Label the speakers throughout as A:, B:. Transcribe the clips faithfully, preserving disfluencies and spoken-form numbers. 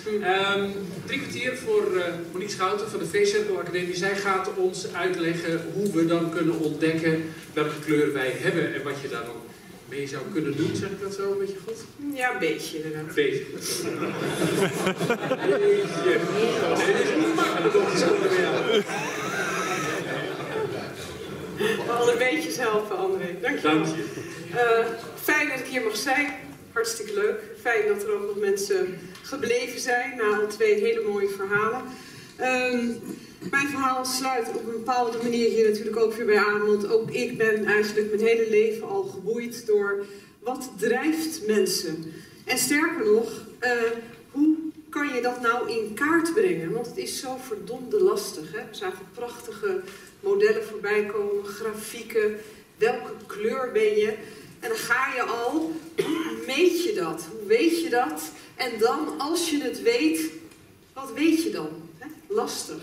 A: Um, drie kwartier voor uh, Monique Schouten van de V-Cirkel Academie. Zij gaat ons uitleggen hoe we dan kunnen ontdekken welke kleur wij hebben en wat je daar dan mee zou kunnen doen. Zeg ik dat zo een beetje goed?
B: Ja, een beetje inderdaad.
A: Een beetje. Beetje. Nee, dit is niet makkelijk om te zeggen.
B: Alle beetjes helpen, André. Dank je wel.
A: Dank je.
B: Uh, fijn dat ik hier mag zijn. Hartstikke leuk. Fijn dat er ook nog mensen gebleven zijn na al twee hele mooie verhalen. Um, mijn verhaal sluit op een bepaalde manier hier natuurlijk ook weer bij aan. Want ook ik ben eigenlijk mijn hele leven al geboeid door wat drijft mensen. En sterker nog, uh, hoe kan je dat nou in kaart brengen? Want het is zo verdomde lastig. Hè? We zagen prachtige modellen voorbij komen, grafieken. Welke kleur ben je? En dan ga je al, hoe meet je dat? Hoe weet je dat? En dan, als je het weet, wat weet je dan? He? Lastig.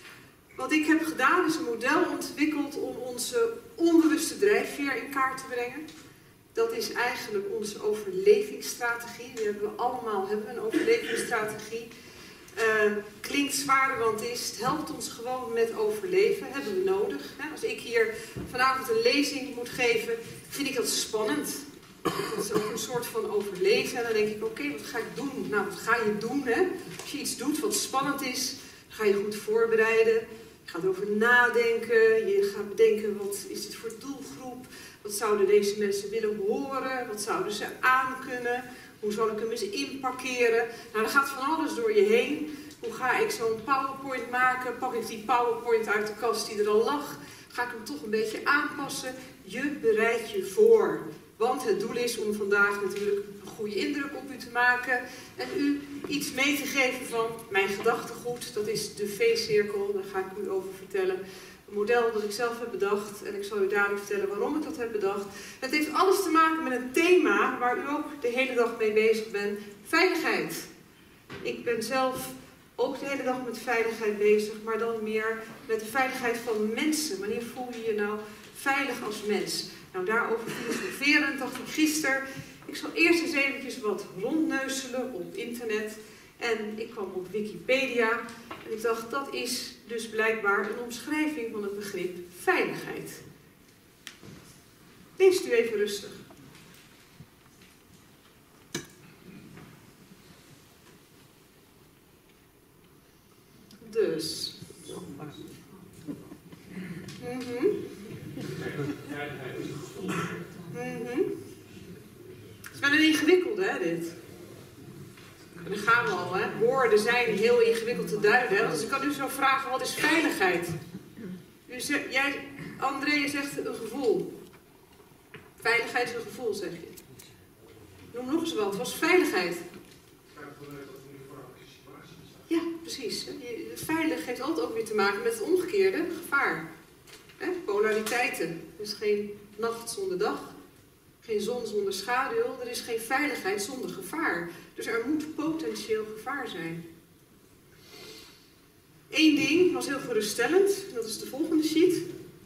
B: Wat ik heb gedaan is een model ontwikkeld om onze onbewuste drijfveer in kaart te brengen. Dat is eigenlijk onze overlevingsstrategie. Die hebben we allemaal, hebben we een overlevingsstrategie. Uh, klinkt zwaar, want het, is, het helpt ons gewoon met overleven. Hebben we nodig. Hè? Als ik hier vanavond een lezing moet geven, vind ik dat spannend. Dat is ook een soort van overleven. En dan denk ik, oké, okay, wat ga ik doen? Nou, wat ga je doen? Hè? Als je iets doet wat spannend is, ga je goed voorbereiden. Je gaat erover nadenken. Je gaat bedenken, wat is dit voor doelgroep? Wat zouden deze mensen willen horen? Wat zouden ze aankunnen? Hoe zal ik hem eens inparkeren? Nou, er gaat van alles door je heen. Hoe ga ik zo'n PowerPoint maken? Pak ik die PowerPoint uit de kast die er al lag? Ga ik hem toch een beetje aanpassen? Je bereidt je voor. Want het doel is om vandaag natuurlijk een goede indruk op u te maken. En u iets mee te geven van mijn gedachtegoed. Dat is de V-cirkel, daar ga ik u over vertellen. Een model dat ik zelf heb bedacht en ik zal u dadelijk vertellen waarom ik dat heb bedacht. Het heeft alles te maken met een thema waar u ook de hele dag mee bezig bent. Veiligheid. Ik ben zelf ook de hele dag met veiligheid bezig, maar dan meer met de veiligheid van mensen. Wanneer voel je je nou veilig als mens? Nou, daarover filosoferend dacht ik gisteren, ik zal eerst eens eventjes wat rondneuselen op internet. En ik kwam op Wikipedia en ik dacht, dat is dus blijkbaar een omschrijving van het begrip veiligheid. Leest u even rustig. Dus. Mm-hmm. Mm-hmm. Het is wel een ingewikkelde, hè, dit. En dan gaan we al, hè. Woorden zijn heel ingewikkeld te duiden. Dus ik kan u zo vragen, wat is veiligheid? U zegt, jij, André, zegt een gevoel. Veiligheid is een gevoel, zeg je. Noem nog eens wat. Wat is veiligheid? Ja, precies. Veilig heeft altijd ook weer te maken met het omgekeerde, gevaar. Hè? Polariteiten. Er is geen nacht zonder dag. Geen zon zonder schaduw. Er is geen veiligheid zonder gevaar. Dus er moet potentieel gevaar zijn. Eén ding was heel geruststellend. Dat is de volgende sheet.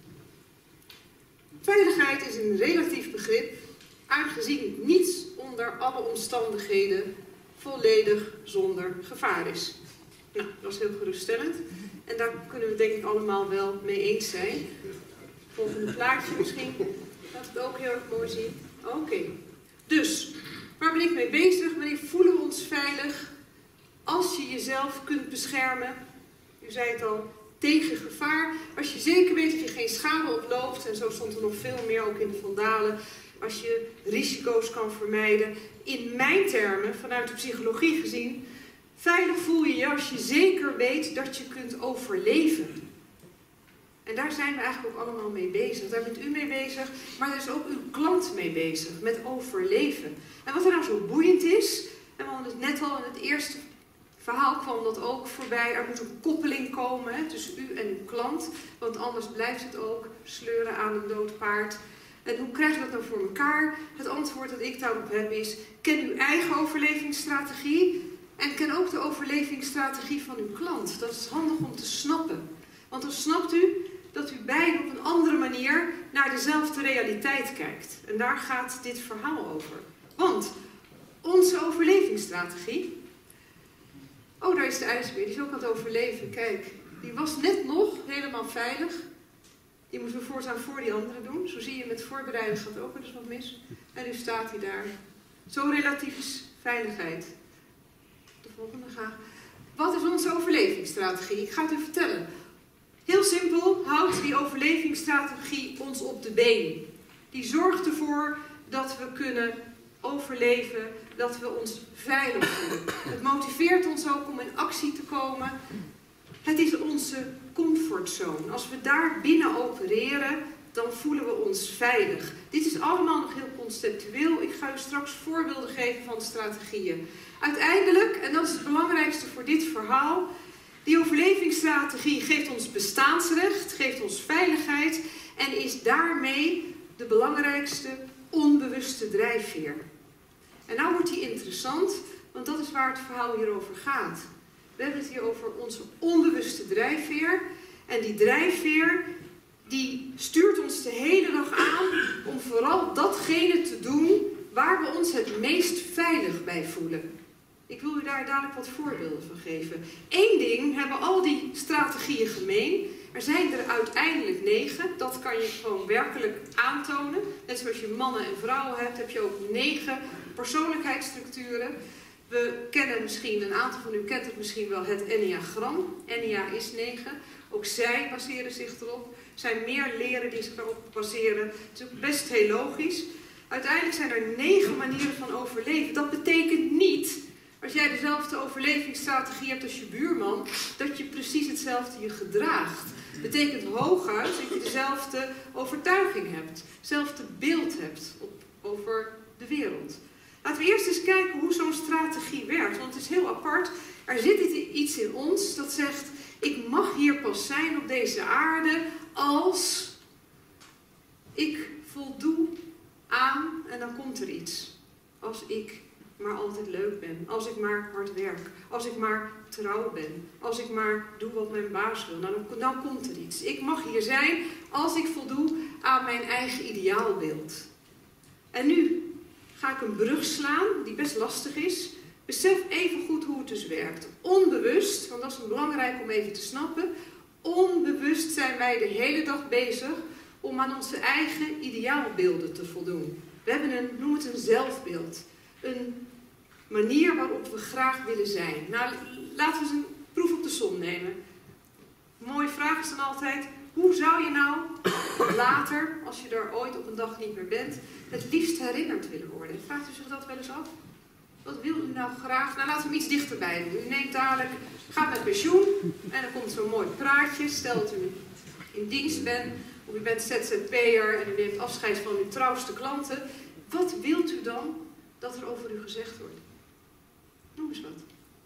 B: Veiligheid is een relatief begrip, aangezien niets onder alle omstandigheden volledig zonder gevaar is. Nou, dat is heel geruststellend. En daar kunnen we het denk ik allemaal wel mee eens zijn. Volgende plaatje misschien. Laat het ook heel erg mooi zien. Oké. Okay. Dus, waar ben ik mee bezig? Wanneer voelen we ons veilig? Als je jezelf kunt beschermen. U zei het al, tegen gevaar. Als je zeker weet dat je geen schade oploopt. En zo stond er nog veel meer ook in de Vandalen. Als je risico's kan vermijden. In mijn termen, vanuit de psychologie gezien. Veilig voel je je als je zeker weet dat je kunt overleven. En daar zijn we eigenlijk ook allemaal mee bezig. Daar bent u mee bezig, maar daar is ook uw klant mee bezig, met overleven. En wat er nou zo boeiend is, en we hadden het net al in het eerste verhaal kwam dat ook voorbij, er moet een koppeling komen hè, tussen u en uw klant, want anders blijft het ook sleuren aan een dood paard. En hoe krijg je dat nou voor elkaar? Het antwoord dat ik daarop heb is, ken uw eigen overlevingsstrategie en ken ook de overlevingsstrategie van uw klant. Dat is handig om te snappen. Want dan snapt u dat u beiden op een andere manier naar dezelfde realiteit kijkt. En daar gaat dit verhaal over. Want onze overlevingsstrategie Oh, daar is de ijsbeer, die is ook aan het overleven. Kijk, die was net nog helemaal veilig. Die moeten we voortaan voor die anderen doen. Zo zie je, met voorbereiden gaat ook wel eens wat mis. En nu staat hij daar. Zo relatief is veiligheid. De volgende graag. Wat is onze overlevingsstrategie? Ik ga het u vertellen. Heel simpel houdt die overlevingsstrategie ons op de been. Die zorgt ervoor dat we kunnen overleven, dat we ons veilig voelen. Het motiveert ons ook om in actie te komen. Het is onze comfortzone. Als we daar binnen opereren, dan voelen we ons veilig. Dit is allemaal nog heel conceptueel. Ik ga u straks voorbeelden geven van strategieën. Uiteindelijk, en dat is het belangrijkste voor dit verhaal, die overlevingsstrategie geeft ons bestaansrecht, geeft ons veiligheid en is daarmee de belangrijkste onbewuste drijfveer. En nou wordt die interessant, want dat is waar het verhaal hier over gaat. We hebben het hier over onze onbewuste drijfveer. En die drijfveer die stuurt ons de hele dag aan om vooral datgene te doen waar we ons het meest veilig bij voelen. Ik wil u daar dadelijk wat voorbeelden van geven. Eén ding hebben al die strategieën gemeen. Er zijn er uiteindelijk negen. Dat kan je gewoon werkelijk aantonen. Net zoals je mannen en vrouwen hebt, heb je ook negen persoonlijkheidsstructuren. We kennen misschien, een aantal van u kent het misschien wel, het enneagram. Ennea is negen. Ook zij baseren zich erop. Er zijn meer leren die zich erop baseren. Het is ook best heel logisch. Uiteindelijk zijn er negen manieren van overleven. Dat betekent niet, als jij dezelfde overlevingsstrategie hebt als je buurman, dat je precies hetzelfde je gedraagt. Dat betekent hooguit dat je dezelfde overtuiging hebt. Hetzelfde beeld hebt op, over de wereld. Laten we eerst eens kijken hoe zo'n strategie werkt. Want het is heel apart. Er zit iets in ons dat zegt, ik mag hier pas zijn op deze aarde als ik voldoe aan, en dan komt er iets. Als ik maar altijd leuk ben. Als ik maar hard werk. Als ik maar trouw ben. Als ik maar doe wat mijn baas wil. Nou, dan, dan komt er iets. Ik mag hier zijn als ik voldoe aan mijn eigen ideaalbeeld. En nu ga ik een brug slaan die best lastig is. Besef even goed hoe het dus werkt. Onbewust, want dat is belangrijk om even te snappen. Onbewust zijn wij de hele dag bezig om aan onze eigen ideaalbeelden te voldoen. We hebben een, noem het een zelfbeeld. Een manier waarop we graag willen zijn. Nou, laten we eens een proef op de som nemen. Een mooie vraag is dan altijd, hoe zou je nou later, als je er ooit op een dag niet meer bent, het liefst herinnerd willen worden? Vraagt u zich dat wel eens af? Wat wil u nou graag? Nou, laten we hem iets dichterbij doen. U neemt dadelijk, gaat met pensioen en dan komt zo'n mooi praatje. Stel dat u in dienst bent, of u bent Z Z P'er en u neemt afscheid van uw trouwste klanten. Wat wilt u dan dat er over u gezegd wordt? Noem eens wat.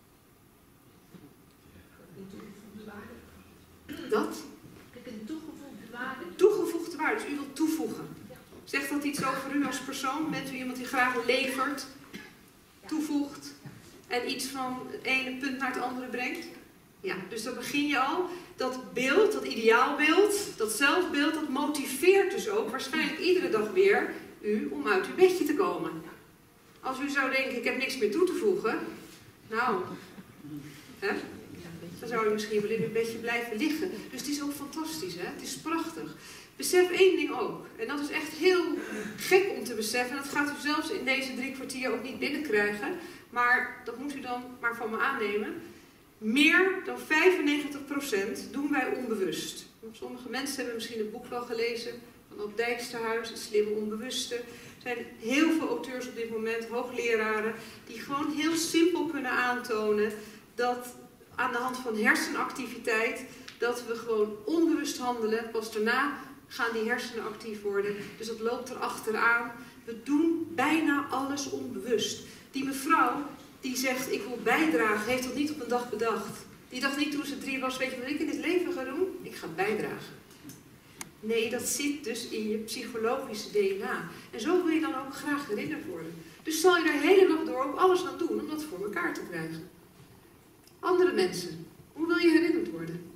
B: Dat?
C: Een toegevoegde waarde.
B: Toegevoegde waarde, dus u wilt toevoegen. Zegt dat iets over u als persoon? Bent u iemand die graag levert, toevoegt en iets van het ene punt naar het andere brengt? Ja, dus dan begin je al. Dat beeld, dat ideaalbeeld, dat zelfbeeld, dat motiveert dus ook waarschijnlijk iedere dag weer u om uit uw bedje te komen. Als u zou denken, ik heb niks meer toe te voegen, nou, hè? Dan zou u misschien wel in uw bedje blijven liggen. Dus het is ook fantastisch, hè? Het is prachtig. Besef één ding ook, en dat is echt heel gek om te beseffen, en dat gaat u zelfs in deze drie kwartier ook niet binnenkrijgen, maar dat moet u dan maar van me aannemen. Meer dan vijfennegentig procent doen wij onbewust. Sommige mensen hebben misschien het boek wel gelezen van Op Dijksterhuis, Het Slimme Onbewuste. Er zijn heel veel auteurs op dit moment, hoogleraren, die gewoon heel simpel kunnen aantonen dat aan de hand van hersenactiviteit, dat we gewoon onbewust handelen. Pas daarna gaan die hersenen actief worden. Dus dat loopt er achteraan. We doen bijna alles onbewust. Die mevrouw die zegt, ik wil bijdragen, heeft dat niet op een dag bedacht. Die dacht niet toen ze drie was, weet je wat ik in dit leven ga doen? Ik ga bijdragen. Nee, dat zit dus in je psychologische D N A. En zo wil je dan ook graag herinnerd worden. Dus zal je er de hele dag door ook alles aan doen om dat voor elkaar te krijgen. Andere mensen, hoe wil je herinnerd worden?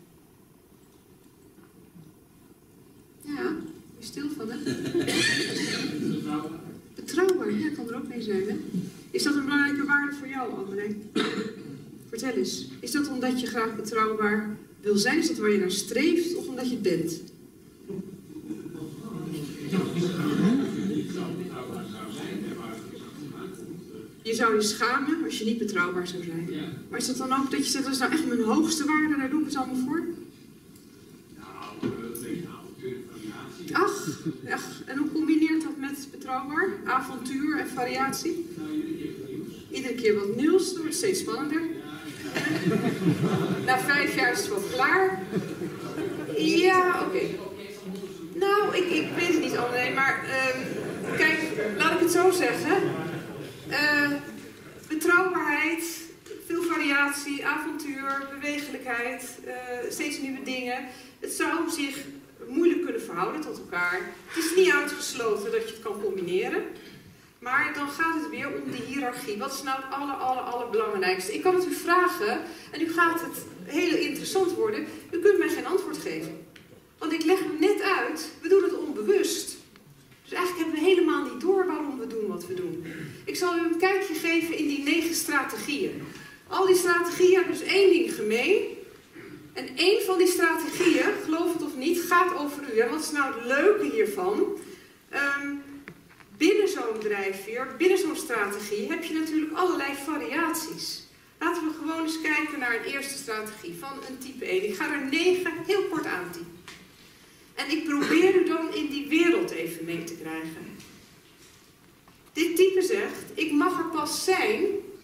B: Ja, je stil van, hè?
A: Betrouwbaar.
B: Betrouwbaar, ja, kan er ook mee zijn, hè? Is dat een belangrijke waarde voor jou, André? Vertel eens, is dat omdat je graag betrouwbaar wil zijn? Is dat waar je naar streeft of omdat je het bent? Je zou je schamen als je niet betrouwbaar zou zijn. Maar is dat dan ook dat je zegt, dat is nou echt mijn hoogste waarde, daar doe ik het allemaal voor? Ach, ach, en hoe combineert dat met betrouwbaar? Avontuur en variatie? Iedere keer wat nieuws, dat wordt steeds spannender. Na vijf jaar is het wel klaar. Ja, oké. Okay. Nou, ik, ik weet het niet, André, maar uh, kijk, laat ik het zo zeggen. Uh, betrouwbaarheid, veel variatie, avontuur, bewegelijkheid, uh, steeds nieuwe dingen. Het zou zich moeilijk kunnen verhouden tot elkaar. Het is niet uitgesloten dat je het kan combineren. Maar dan gaat het weer om de hiërarchie. Wat is nou het aller, aller, allerbelangrijkste? Ik kan het u vragen en nu gaat het heel interessant worden. U kunt mij geen antwoord geven. Want ik leg hem net uit, we doen het onbewust. Dus eigenlijk hebben we helemaal niet door waarom we doen wat we doen. Ik zal u een kijkje geven in die negen strategieën. Al die strategieën hebben dus één ding gemeen. En één van die strategieën, geloof het of niet, gaat over u. En wat is nou het leuke hiervan? Um, binnen zo'n drijfveer, binnen zo'n strategie, heb je natuurlijk allerlei variaties. Laten we gewoon eens kijken naar een eerste strategie van een type één. Ik ga er negen heel kort aantypen. En ik probeer u dan in die wereld even mee te krijgen. Dit type zegt, ik mag er pas zijn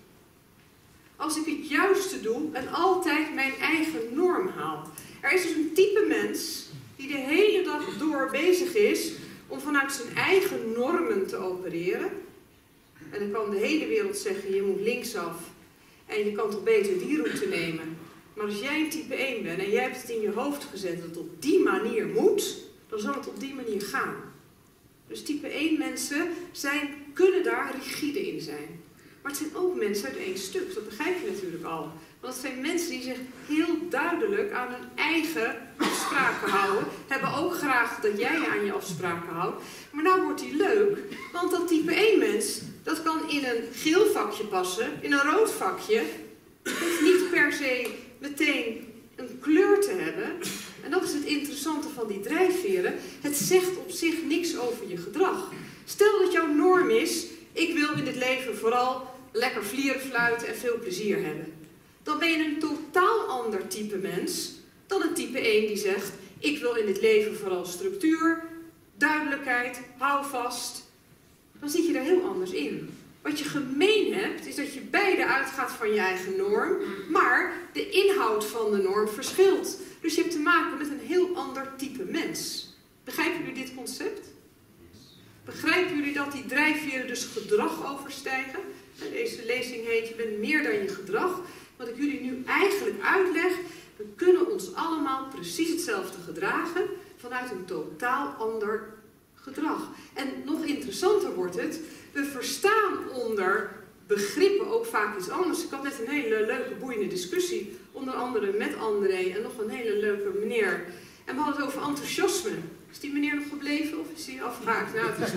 B: als ik het juiste doe en altijd mijn eigen norm haal. Er is dus een type mens die de hele dag door bezig is om vanuit zijn eigen normen te opereren. En dan kan de hele wereld zeggen, je moet linksaf en je kan toch beter die route nemen. Maar als jij een type één bent en jij hebt het in je hoofd gezet dat het op die manier moet, dan zal het op die manier gaan. Dus type één mensen zijn, kunnen daar rigide in zijn. Maar het zijn ook mensen uit één stuk, dat begrijp je natuurlijk al. Want het zijn mensen die zich heel duidelijk aan hun eigen afspraken houden. Hebben ook graag dat jij je aan je afspraken houdt. Maar nou wordt die leuk, want dat type één mens, dat kan in een geel vakje passen, in een rood vakje. Het hoeft niet per se meteen een kleur te hebben. En dat is het interessante van die drijfveren. Het zegt op zich niks over je gedrag. Stel dat jouw norm is, ik wil in dit leven vooral lekker vlieren, fluiten en veel plezier hebben. Dan ben je een totaal ander type mens dan een type één die zegt, ik wil in dit leven vooral structuur, duidelijkheid, hou vast. Dan zit je er heel anders in. Wat je gemeen hebt, is dat je beide uitgaat van je eigen norm, maar de inhoud van de norm verschilt. Dus je hebt te maken met een heel ander type mens. Begrijpen jullie dit concept? Begrijpen jullie dat die drijfveren dus gedrag overstijgen? En deze lezing heet, je bent meer dan je gedrag. Wat ik jullie nu eigenlijk uitleg, we kunnen ons allemaal precies hetzelfde gedragen vanuit een totaal ander gedrag. En nog interessanter wordt het, we verstaan onder begrippen ook vaak iets anders. Ik had net een hele leuke, boeiende discussie, onder andere met André en nog een hele leuke meneer. En we hadden het over enthousiasme. Is die meneer nog gebleven of is hij afgehaakt? Nou, het is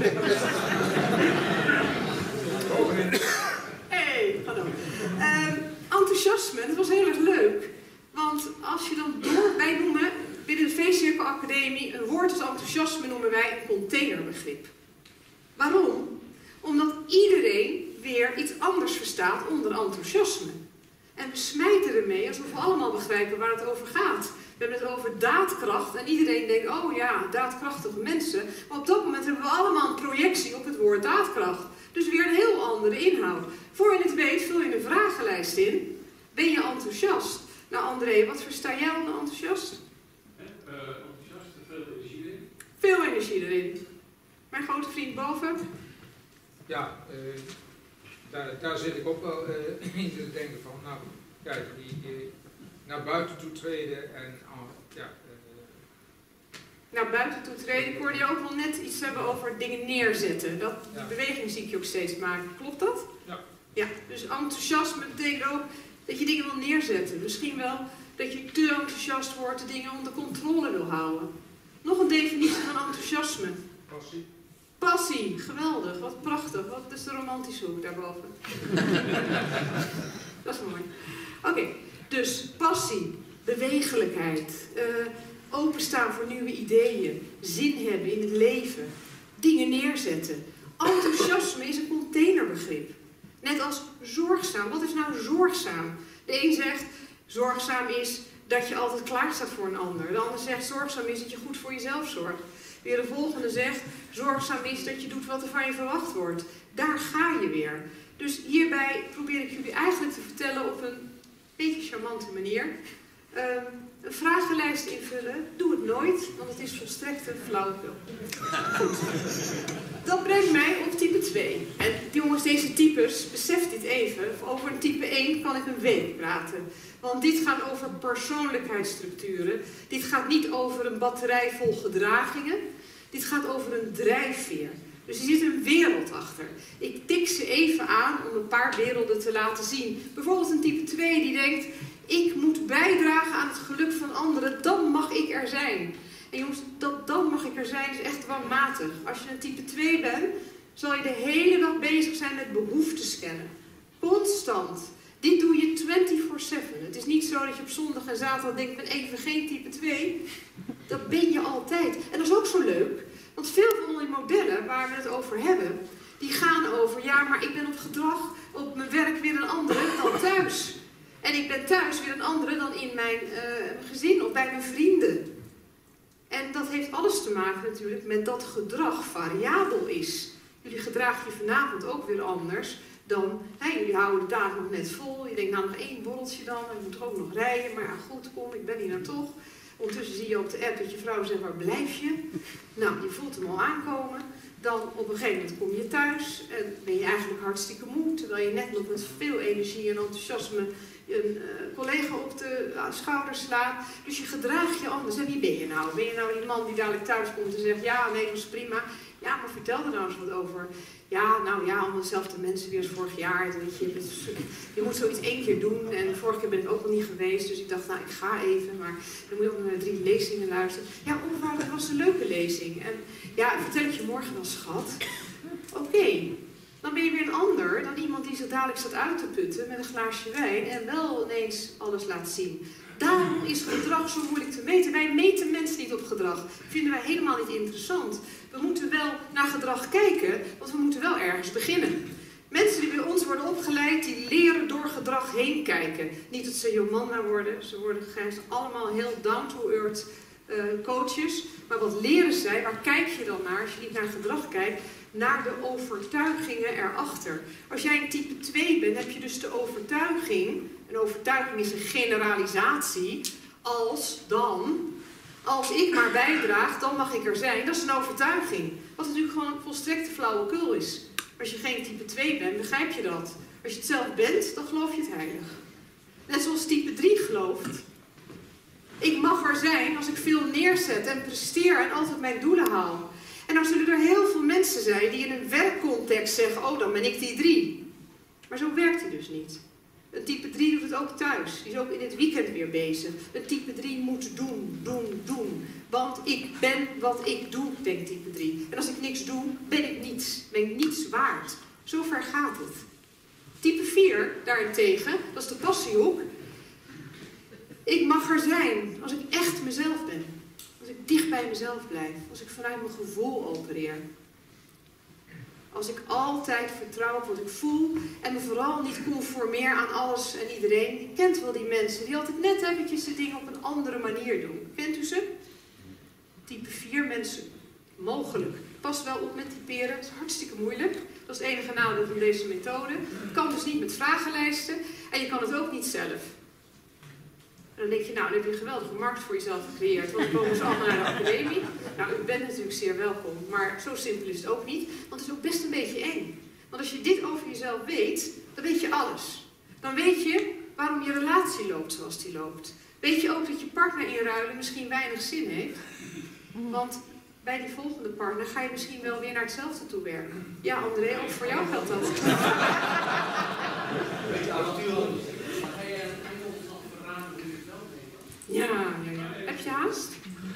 B: hey, hallo. Uh, enthousiasme, dat was heel erg leuk. Want als je dan door, wij noemen binnen de V-Cirkel Academie, een woord als enthousiasme noemen wij een containerbegrip. Waarom? Omdat iedereen weer iets anders verstaat onder enthousiasme. En we smijten ermee alsof we allemaal begrijpen waar het over gaat. We hebben het over daadkracht en iedereen denkt, oh ja, daadkrachtige mensen. Maar op dat moment hebben we allemaal een projectie op het woord daadkracht. Dus weer een heel andere inhoud. Voor je het weet vul je een vragenlijst in. Ben je enthousiast? Nou André, wat versta jij onder enthousiast?
A: Uh, enthousiast, veel energie erin.
B: Veel energie erin. Mijn grote vriend boven.
D: Ja, uh, daar, daar zit ik ook wel uh, in te denken van, nou, kijk, die, die naar buiten toe treden en, uh, ja... Uh,
B: naar buiten toe treden, ik hoorde je ook wel net iets hebben over dingen neerzetten. Dat, die
D: ja.
B: beweging zie ik je ook steeds maken, klopt dat?
D: Ja.
B: Ja, dus enthousiasme betekent ook dat je dingen wil neerzetten. Misschien wel dat je te enthousiast wordt, de dingen onder controle wil houden. Nog een definitie van enthousiasme.
D: Passie.
B: Passie, geweldig, wat prachtig. Wat is de romantische hoek daarboven? Dat is mooi. Oké, okay, dus passie, bewegelijkheid, uh, openstaan voor nieuwe ideeën, zin hebben in het leven, dingen neerzetten. Enthousiasme is een containerbegrip. Net als zorgzaam. Wat is nou zorgzaam? De een zegt, zorgzaam is dat je altijd klaar staat voor een ander. De ander zegt, zorgzaam is dat je goed voor jezelf zorgt. Weer de volgende zegt, zorgzaam is dat je doet wat er van je verwacht wordt. Daar ga je weer. Dus hierbij probeer ik jullie eigenlijk te vertellen op een beetje charmante manier. Uh, een vragenlijst invullen, doe het nooit, want het is volstrekt een flauwekul. Goed. Dat brengt mij op type twee. En jongens, deze types, besef dit even. Over een type één kan ik een week praten. Want dit gaat over persoonlijkheidsstructuren. Dit gaat niet over een batterij vol gedragingen. Dit gaat over een drijfveer. Dus er zit een wereld achter. Ik tik ze even aan om een paar werelden te laten zien. Bijvoorbeeld een type twee die denkt, ik moet bijdragen aan het geluk van anderen, dan mag ik er zijn. En jongens, dat dan mag ik er zijn is echt dwangmatig. Als je een type twee bent, zal je de hele dag bezig zijn met behoeftes scannen. Constant. Dit doe je vierentwintig zeven. Het is niet zo dat je op zondag en zaterdag denkt, ik ben even geen type twee. Dat ben je altijd. En dat is ook zo leuk. Want veel van die modellen waar we het over hebben, die gaan over, ja, maar ik ben op gedrag op mijn werk weer een andere dan thuis. En ik ben thuis weer een andere dan in mijn uh, gezin of bij mijn vrienden. En dat heeft alles te maken natuurlijk met dat gedrag variabel is. Jullie gedragen je vanavond ook weer anders dan, hè, jullie houden de dagen nog net vol. Je denkt, nou nog één borreltje dan, en je moet ook nog rijden. Maar ja, goed, kom, ik ben hier nou toch. Ondertussen zie je op de app dat je vrouw zegt, waar blijf je? Nou, je voelt hem al aankomen. Dan op een gegeven moment kom je thuis en ben je eigenlijk hartstikke moe. Terwijl je net nog met veel energie en enthousiasme een uh, collega op de uh, schouder slaat. Dus je gedraagt je anders. En wie ben je nou? Ben je nou die man die dadelijk thuis komt en zegt, ja, nee, dat is prima. Ja, maar vertel er nou eens wat over. Ja, nou ja, allemaal dezelfde mensen weer als vorig jaar. Weet je, je moet zoiets één keer doen. En vorige keer ben ik ook nog niet geweest. Dus ik dacht, nou, ik ga even. Maar dan moet je ook naar drie lezingen luisteren. Ja, oh, dat was een leuke lezing. En ja, vertel ik je morgen wel, schat. Oké. Okay. Dan ben je weer een ander dan iemand die zich dadelijk staat uit te putten met een glaasje wijn en wel ineens alles laat zien. Daarom is gedrag zo moeilijk te meten. Wij meten mensen niet op gedrag. Dat vinden wij helemaal niet interessant. We moeten wel naar gedrag kijken, want we moeten wel ergens beginnen. Mensen die bij ons worden opgeleid, die leren door gedrag heen kijken. Niet dat ze Jomanda worden, ze worden gegijst allemaal heel down-to-earth uh, coaches. Maar wat leren zij, waar kijk je dan naar als je niet naar gedrag kijkt? Naar de overtuigingen erachter. Als jij een type twee bent, heb je dus de overtuiging. Een overtuiging is een generalisatie. Als dan, als ik maar bijdraag, dan mag ik er zijn. Dat is een overtuiging. Wat natuurlijk gewoon een volstrekte flauwekul is. Als je geen type twee bent, begrijp je dat. Als je het zelf bent, dan geloof je het heilig. Net zoals type drie gelooft. Ik mag er zijn als ik veel neerzet en presteer en altijd mijn doelen haal. En dan zullen er heel veel mensen zijn die in een werkcontext zeggen, oh, dan ben ik die drie. Maar zo werkt hij dus niet. Een type drie doet het ook thuis. Die is ook in het weekend weer bezig. Een type drie moet doen, doen, doen. Want ik ben wat ik doe, denkt type drie. En als ik niks doe, ben ik niets. Ben ik niets waard. Zo ver gaat het. Type vier daarentegen, dat is de passiehoek. Ik mag er zijn als ik echt mezelf ben. Als ik dicht bij mezelf blijf. Als ik vanuit mijn gevoel opereer. Als ik altijd vertrouw op wat ik voel. En me vooral niet conformeer aan alles en iedereen. Je kent wel die mensen die altijd net eventjes de dingen op een andere manier doen. Kent u ze? Type vier mensen. Mogelijk. Pas wel op met typeren. Dat is hartstikke moeilijk. Dat is het enige nadeel van deze methode. Het kan dus niet met vragenlijsten. En je kan het ook niet zelf. En dan denk je, nou, dan heb je een geweldige markt voor jezelf gecreëerd. Want dan komen ze allemaal naar de academie. Nou, u bent natuurlijk zeer welkom. Maar zo simpel is het ook niet. Want het is ook best een beetje eng. Want als je dit over jezelf weet, dan weet je alles. Dan weet je waarom je relatie loopt zoals die loopt. Weet je ook dat je partner inruilen misschien weinig zin heeft. Want bij die volgende partner ga je misschien wel weer naar hetzelfde toe werken. Ja, André, ook voor jou geldt dat. Ja, ja, ja. Heb je haast?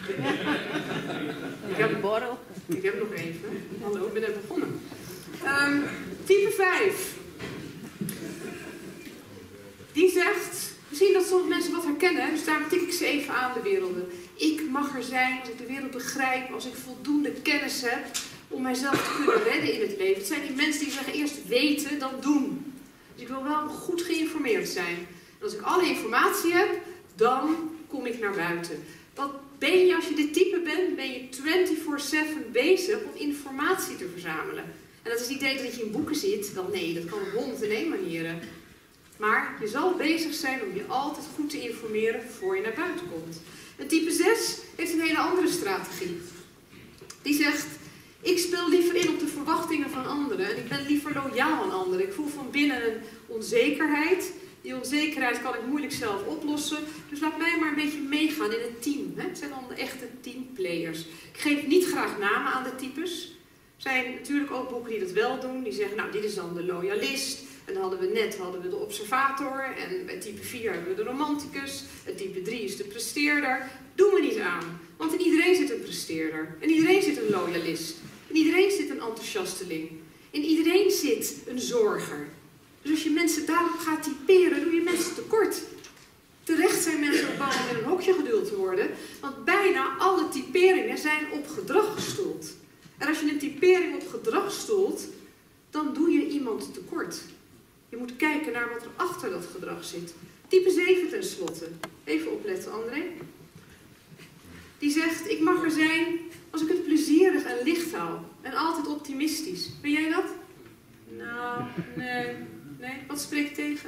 B: Ik heb een borrel. Ik heb nog even. Hallo, ik ben net begonnen. Um, type vijf. Die zegt, misschien dat sommige mensen wat herkennen, dus daarom tik ik ze even aan, de werelden. Ik mag er zijn als ik de wereld begrijp, als ik voldoende kennis heb om mijzelf te kunnen redden in het leven. Het zijn die mensen die zeggen eerst weten, dan doen. Dus ik wil wel goed geïnformeerd zijn. En als ik alle informatie heb, dan kom ik naar buiten. Wat ben je als je dit type bent, ben je vierentwintig zeven bezig om informatie te verzamelen. En dat is het idee dat je in boeken zit, wel nee, dat kan op honderd en één manieren. Maar je zal bezig zijn om je altijd goed te informeren voor je naar buiten komt. Een type zes heeft een hele andere strategie. Die zegt, ik speel liever in op de verwachtingen van anderen en ik ben liever loyaal aan anderen. Ik voel van binnen een onzekerheid. Die onzekerheid kan ik moeilijk zelf oplossen. Dus laat mij maar een beetje meegaan in het team. Het zijn dan de echte teamplayers. Ik geef niet graag namen aan de types. Er zijn natuurlijk ook boeken die dat wel doen. Die zeggen, nou dit is dan de loyalist. En dan hadden we net hadden we de observator. En bij type vier hebben we de romanticus. En type drie is de presteerder. Doen we niet aan. Want in iedereen zit een presteerder. In iedereen zit een loyalist. In iedereen zit een enthousiasteling. In iedereen zit een zorger. Dus als je mensen daarop gaat typeren, doe je mensen tekort. Terecht zijn mensen ook bang om in een hokje geduwd te worden. Want bijna alle typeringen zijn op gedrag gestoeld. En als je een typering op gedrag stoelt, dan doe je iemand tekort. Je moet kijken naar wat er achter dat gedrag zit. Type zeven tenslotte. Even opletten, André. Die zegt, ik mag er zijn als ik het plezierig en licht hou. En altijd optimistisch. Ben jij dat? Nou, nee. Nee, wat spreekt tegen?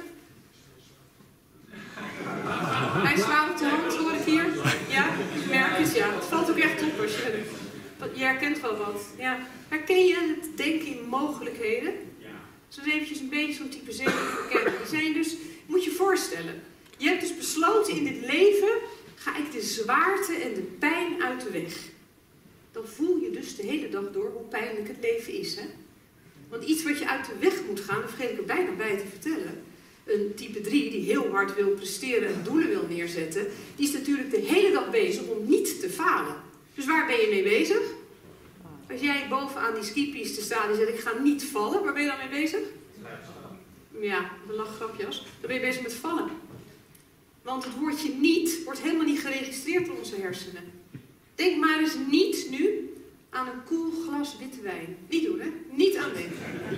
B: Hij slaat op de hand, hoor ik hier. Ja, ik merk het, ja. Het valt ook echt op als je... Je herkent wel wat. Ja. Herken je het denken in mogelijkheden? Zo eventjes een beetje zo'n type zeven herkennen. Die zijn dus, moet je voorstellen. Je hebt dus besloten in dit leven, ga ik de zwaarte en de pijn uit de weg. Dan voel je dus de hele dag door hoe pijnlijk het leven is, hè? Want iets wat je uit de weg moet gaan, daar vergeet ik er bijna bij te vertellen. Een type drie die heel hard wil presteren en doelen wil neerzetten, die is natuurlijk de hele dag bezig om niet te falen. Dus waar ben je mee bezig? Als jij bovenaan die skipiste staat en zegt ik ga niet vallen, waar ben je dan mee bezig? Ja, een lachgrapjas. Dan ben je bezig met vallen. Want het woordje niet wordt helemaal niet geregistreerd door onze hersenen. Denk maar eens niet nu aan een koel glas witte wijn. Niet doen, hè? Niet aan denken.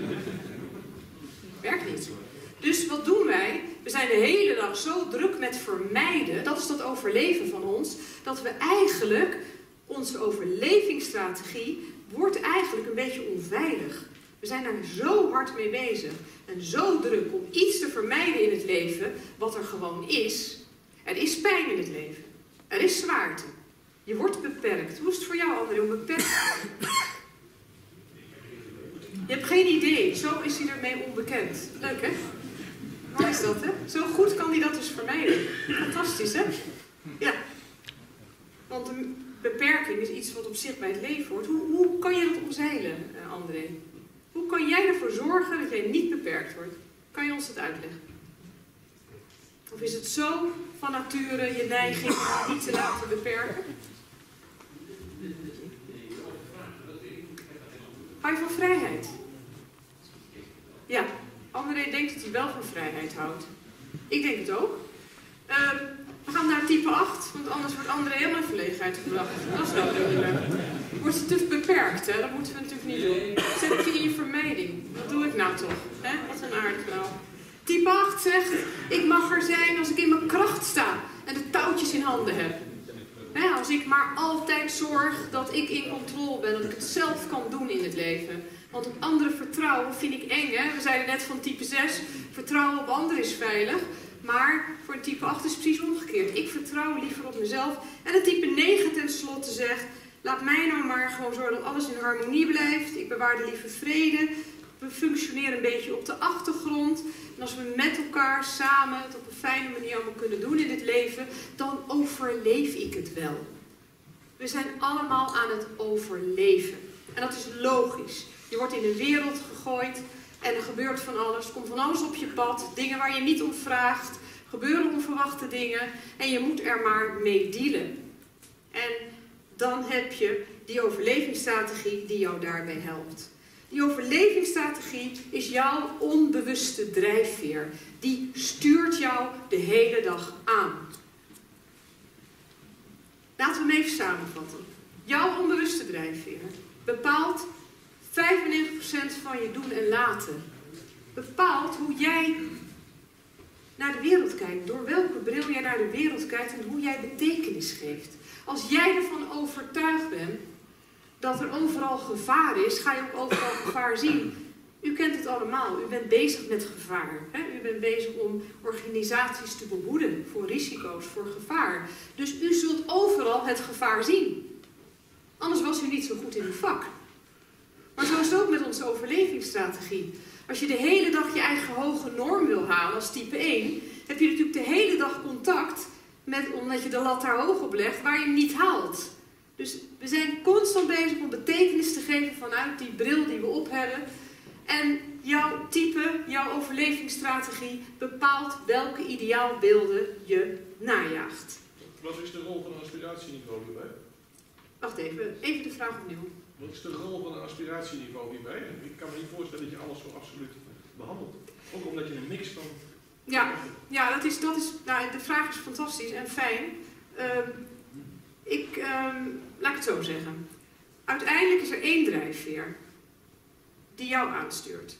B: Werkt niet. Dus wat doen wij? We zijn de hele dag zo druk met vermijden, dat is dat overleven van ons, dat we eigenlijk, onze overlevingsstrategie wordt eigenlijk een beetje onveilig. We zijn daar zo hard mee bezig en zo druk om iets te vermijden in het leven, wat er gewoon is. Er is pijn in het leven. Er is zwaarte. Je wordt beperkt. Hoe is het voor jou, André, om beperkt te worden? Je hebt geen idee. Zo is hij ermee onbekend. Leuk, hè? Mooi is dat, hè? Zo goed kan hij dat dus vermijden. Fantastisch, hè? Ja. Want een beperking is iets wat op zich bij het leven hoort. Hoe, hoe kan je dat omzeilen, André? Hoe kan jij ervoor zorgen dat jij niet beperkt wordt? Kan je ons dat uitleggen? Of is het zo van nature je neiging om niet te laten beperken? Hou je van vrijheid? Ja, André denkt dat hij wel van vrijheid houdt. Ik denk het ook. Uh, we gaan naar type acht, want anders wordt André helemaal in verlegenheid gebracht. Dat is wel leuk. Wordt het te beperkt, hè? Dat moeten we natuurlijk niet doen. Zet je in je vermijding. Wat doe ik nou toch? Hè? Wat een aardig wel. Type acht zegt, ik mag er zijn als ik in mijn kracht sta en de touwtjes in handen heb. Hè? Als ik maar altijd zorg dat ik in controle ben, dat ik het zelf kan doen in het leven. Want op anderen vertrouwen vind ik eng, hè? We zeiden net van type zes, vertrouwen op anderen is veilig. Maar voor een type acht is het precies omgekeerd. Ik vertrouw liever op mezelf. En een type negen tenslotte zegt, laat mij nou maar gewoon zorgen dat alles in harmonie blijft. Ik bewaar de lieve vrede. We functioneren een beetje op de achtergrond. En als we met elkaar samen het op een fijne manier allemaal kunnen doen in dit leven, dan overleef ik het wel. We zijn allemaal aan het overleven. En dat is logisch. Je wordt in de wereld gegooid en er gebeurt van alles. Er komt van alles op je pad. Dingen waar je niet om vraagt. Gebeuren onverwachte dingen. En je moet er maar mee dealen. En dan heb je die overlevingsstrategie die jou daarbij helpt. Die overlevingsstrategie overlevingsstrategie is jouw onbewuste drijfveer. Die stuurt jou de hele dag aan. Laten we hem even samenvatten. Jouw onbewuste drijfveer bepaalt vijfennegentig procent van je doen en laten. Bepaalt hoe jij naar de wereld kijkt. Door welke bril jij naar de wereld kijkt en hoe jij betekenis geeft. Als jij ervan overtuigd bent dat er overal gevaar is, ga je ook overal gevaar zien. U kent het allemaal. U bent bezig met gevaar. Hè? U bent bezig om organisaties te behoeden voor risico's, voor gevaar. Dus u zult overal het gevaar zien. Anders was u niet zo goed in uw vak. Maar zo is het ook met onze overlevingsstrategie. Als je de hele dag je eigen hoge norm wil halen als type één, heb je natuurlijk de hele dag contact met, omdat je de lat daar hoog op legt, waar je hem niet haalt. Dus we zijn constant bezig om betekenis te geven vanuit die bril die we op hebben. En jouw type, jouw overlevingsstrategie bepaalt welke ideaalbeelden je najaagt.
E: Wat is de rol van een aspiratieniveau hierbij?
B: Wacht even, even de vraag opnieuw.
E: Wat is de rol van een aspiratieniveau hierbij? Ik kan me niet voorstellen dat je alles zo absoluut behandelt. Ook omdat je een mix van...
B: Ja, ja dat is, dat is, nou, de vraag is fantastisch en fijn. Um, ik, um, laat ik het zo zeggen. Uiteindelijk is er één drijfveer die jou aanstuurt.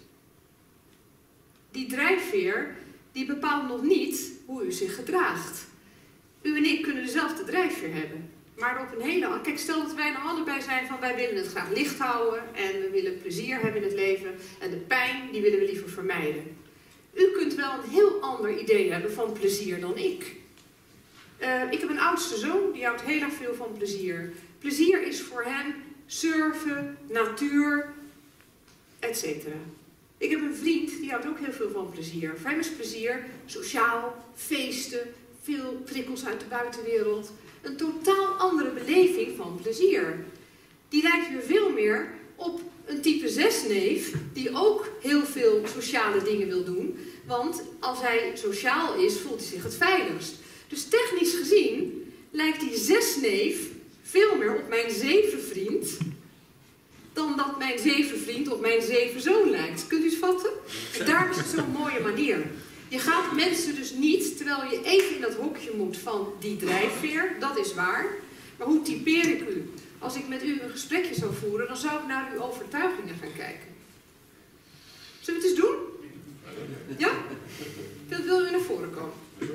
B: Die drijfveer die bepaalt nog niet hoe u zich gedraagt. U en ik kunnen dezelfde drijfveer hebben. Maar op een hele... Kijk, stel dat wij nou allebei zijn van wij willen het graag licht houden en we willen plezier hebben in het leven en de pijn die willen we liever vermijden. U kunt wel een heel ander idee hebben van plezier dan ik. Uh, ik heb een oudste zoon, die houdt heel erg veel van plezier. Plezier is voor hem surfen, natuur, et cetera. Ik heb een vriend, die houdt ook heel veel van plezier. Voor hem is plezier sociaal, feesten, veel prikkels uit de buitenwereld. Een totaal andere beleving van plezier. Die lijkt weer veel meer op een type zes neef, die ook heel veel sociale dingen wil doen. Want als hij sociaal is, voelt hij zich het veiligst. Dus technisch gezien lijkt die zes neef veel meer op mijn zeven vriend dan dat mijn zeven vriend op mijn zeven zoon lijkt. Kunt u het vatten? En daar is het zo'n mooie manier. Je gaat mensen dus niet, terwijl je even in dat hokje moet van die drijfveer, dat is waar. Maar hoe typeer ik u? Als ik met u een gesprekje zou voeren, dan zou ik naar uw overtuigingen gaan kijken. Zullen we het eens doen? Ja? Wil, wil u naar voren komen?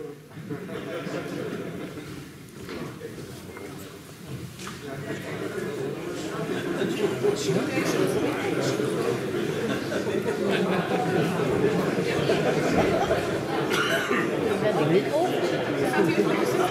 B: Gaat u het lezen?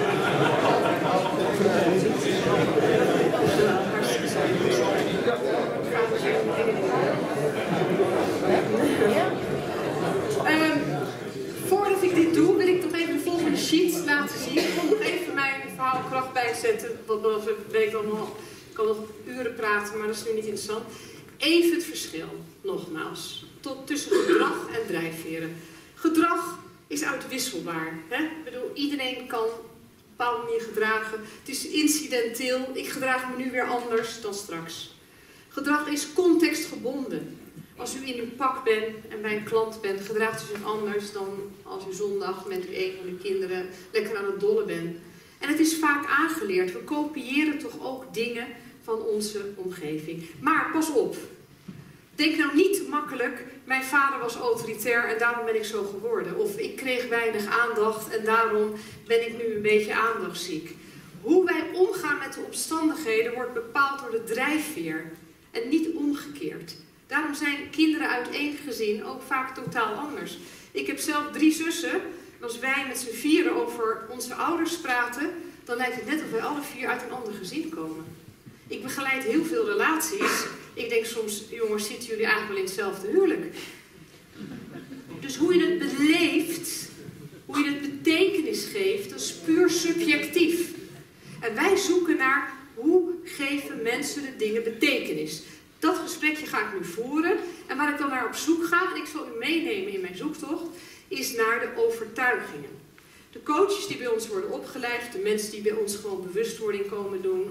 B: Um, voordat ik dit doe, wil ik nog even de volgende sheet laten zien. Ik wil nog even mijn verhaal kracht bijzetten. Want ik weet allemaal, ik kan nog uren praten, maar dat is nu niet interessant. Even het verschil, nogmaals, tot tussen gedrag en drijfveren. Gedrag is uitwisselbaar. Hè? Ik bedoel, iedereen kan op een bepaalde manier gedragen. Het is incidenteel. Ik gedraag me nu weer anders dan straks. Gedrag is contextgebonden. Als u in uw pak bent en bij een klant bent, gedraagt u zich anders dan als u zondag met uw een van uw kinderen lekker aan het dollen bent. En het is vaak aangeleerd. We kopiëren toch ook dingen van onze omgeving. Maar pas op. Denk nou niet makkelijk, mijn vader was autoritair en daarom ben ik zo geworden. Of ik kreeg weinig aandacht en daarom ben ik nu een beetje aandachtsziek. Hoe wij omgaan met de omstandigheden wordt bepaald door de drijfveer en niet omgekeerd. Daarom zijn kinderen uit één gezin ook vaak totaal anders. Ik heb zelf drie zussen. En als wij met z'n vieren over onze ouders praten, dan lijkt het net of wij alle vier uit een ander gezin komen. Ik begeleid heel veel relaties. Ik denk soms, jongens, zitten jullie eigenlijk wel in hetzelfde huwelijk? Dus hoe je het beleeft, hoe je het betekenis geeft, dat is puur subjectief. En wij zoeken naar hoe geven mensen de dingen betekenis. Dat gesprekje ga ik nu voeren. En waar ik dan naar op zoek ga, en ik zal u meenemen in mijn zoektocht, is naar de overtuigingen. De coaches die bij ons worden opgeleid, de mensen die bij ons gewoon bewustwording komen doen, of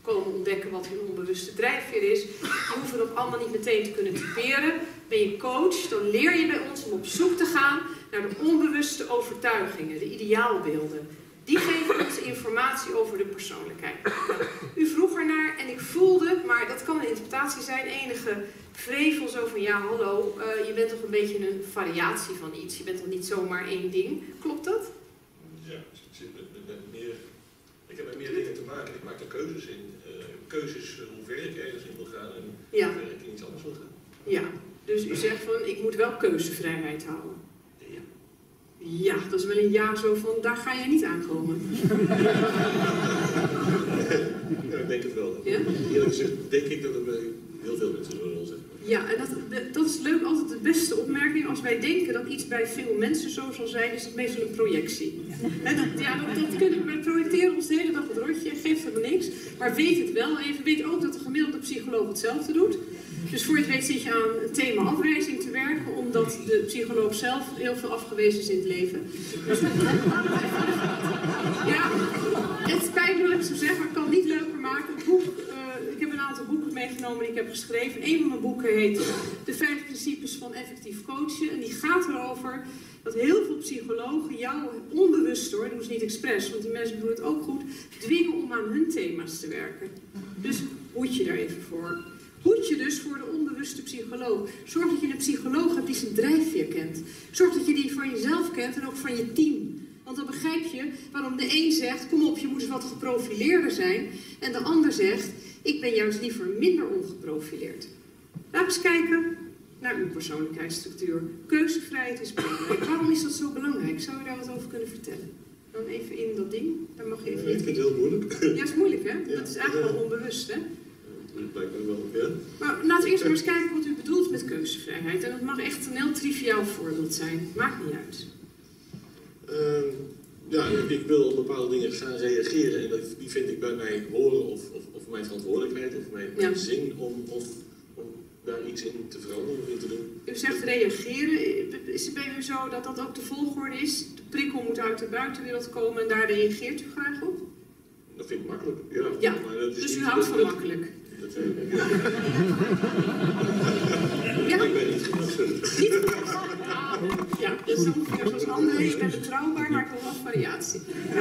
B: komen ontdekken wat hun onbewuste drijfveer is. Je hoeft het ook allemaal niet meteen te kunnen typeren. Ben je coach, dan leer je bij ons om op zoek te gaan naar de onbewuste overtuigingen, de ideaalbeelden. Die geven ons informatie over de persoonlijkheid. U vroeg ernaar en ik voelde, maar dat kan een interpretatie zijn, enige vrevel zo van ja, hallo, uh, je bent toch een beetje een variatie van iets. Je bent toch niet zomaar één ding. Klopt dat?
E: Ja, ik, zit met, met, met meer, ik heb met meer dingen te maken. Ik maak er keuzes in. Uh, keuzes uh, hoe ver ik ergens in wil gaan en
B: Ja.
E: hoe ver ik in iets anders wil gaan.
B: Ja, dus u zegt van ik moet wel keuzevrijheid houden.
E: Ja.
B: Ja, dat is wel een ja zo van daar ga je niet aankomen.
E: Ja, ik denk het wel.
B: Ja?
E: Eerlijk gezegd denk ik dat het bij heel veel mensen zo wel zijn.
B: Ja, en dat, dat is leuk, altijd de beste opmerking. Als wij denken dat iets bij veel mensen zo zal zijn, is het meestal een projectie. En dat, ja, dat, dat kunnen we projecteren ons de hele dag het rondje en geeft helemaal niks. Maar weet het wel even. Weet ook dat de gemiddelde psycholoog hetzelfde doet. Dus voor je het weet zit je aan het thema afwijzing te werken, omdat de psycholoog zelf heel veel afgewezen is in het leven. Dus, ja, het spijt me dat ik zo zeg, maar ik kan het niet leuker maken. Het boek, uh, ik heb een aantal boeken meegenomen die ik heb geschreven. Een van mijn boeken heet De Vijf Principes van Effectief Coachen. En die gaat erover dat heel veel psychologen jou onbewust, hoor, dat doen ze niet expres, want die mensen doen het ook goed, dwingen om aan hun thema's te werken. Dus hoed je daar even voor. Hoed je dus voor de onbewuste psycholoog. Zorg dat je een psycholoog hebt die zijn drijfveer kent. Zorg dat je die van jezelf kent en ook van je team. Want dan begrijp je waarom de een zegt, kom op, je moet eens wat geprofileerder zijn. En de ander zegt, ik ben juist liever minder ongeprofileerd. Laten we eens kijken naar uw persoonlijkheidsstructuur. Keuzevrijheid is belangrijk. Waarom is dat zo belangrijk? Zou je daar wat over kunnen vertellen? Dan even in dat ding. Daar mag je even
E: Ik vind het heel moeilijk.
B: Ja, dat is moeilijk, hè?
E: Ja.
B: Dat is eigenlijk wel onbewust, hè?
E: Dat lijkt me wel, ja.
B: Maar laten we eerst maar eens kijken wat u bedoelt met keuzevrijheid. En dat mag echt een heel triviaal voorbeeld zijn. Maakt niet uit.
E: Uh, ja, ik wil op bepaalde dingen gaan reageren en dat, die vind ik bij mij horen of, of, of mijn verantwoordelijkheid of mijn, mijn
B: Ja.
E: zin om, om, om daar iets in te veranderen of in te doen.
B: U zegt reageren. Is het bij u zo dat dat ook de volgorde is? De prikkel moet uit de buitenwereld komen en daar reageert u graag op?
E: Dat vind ik makkelijk, ja.
B: Ja,
E: Maar dat is
B: dus u
E: niet-
B: houdt
E: dat-
B: van
E: dat-
B: makkelijk.
E: Dat, uh,
B: Ja.
E: Ik ben niet genoeg.
B: Niet Ja, dat is ongeveer zoals André. Ik ben betrouwbaar, maar ik wil wel variatie.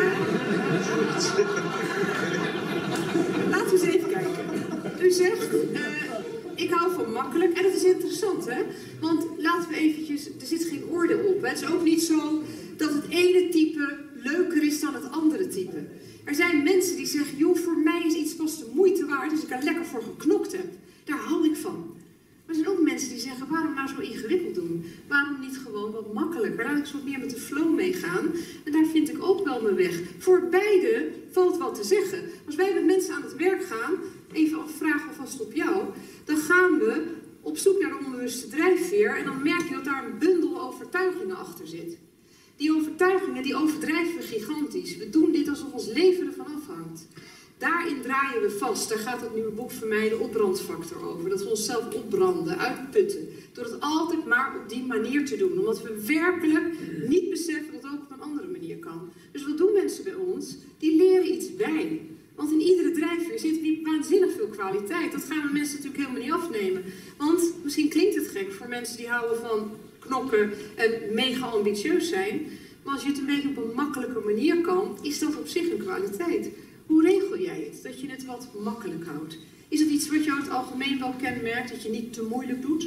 B: Laten we eens even kijken. U zegt, uh, ik hou van makkelijk. En dat is interessant, hè? Want laten we eventjes, er zit geen oordeel op. Hè? Het is ook niet zo dat het ene type leuker is dan het andere type. Er zijn mensen die zeggen, joh, voor mij is iets pas de moeite waard als ik er lekker voor geknokt heb. Daar hou ik van. Maar er zijn ook mensen die zeggen, waarom nou zo ingewikkeld doen? Waarom niet gewoon wat makkelijker? Laat ik eens wat meer met de flow meegaan. En daar vind ik ook wel mijn weg. Voor beide valt wat te zeggen. Als wij met mensen aan het werk gaan, even een vraag alvast op jou, dan gaan we op zoek naar de onbewuste drijfveer en dan merk je dat daar een bundel overtuigingen achter zit. Die overtuigingen, die overdrijven we gigantisch. We doen dit alsof ons leven ervan afhangt. Daarin draaien we vast. Daar gaat het nieuwe boek van mij, de opbrandfactor, over. Dat we onszelf opbranden, uitputten. Door het altijd maar op die manier te doen. Omdat we werkelijk niet beseffen dat het ook op een andere manier kan. Dus wat doen mensen bij ons? Die leren iets bij. Want in iedere drijfveer zit die waanzinnig veel kwaliteit. Dat gaan we mensen natuurlijk helemaal niet afnemen. Want misschien klinkt het gek voor mensen die houden van knokken en mega ambitieus zijn. Maar als je het een beetje op een makkelijke manier kan, is dat op zich een kwaliteit. Hoe regel jij het? Dat je het wat makkelijk houdt. Is het iets wat jou in het algemeen wel kenmerkt, dat je niet te moeilijk doet?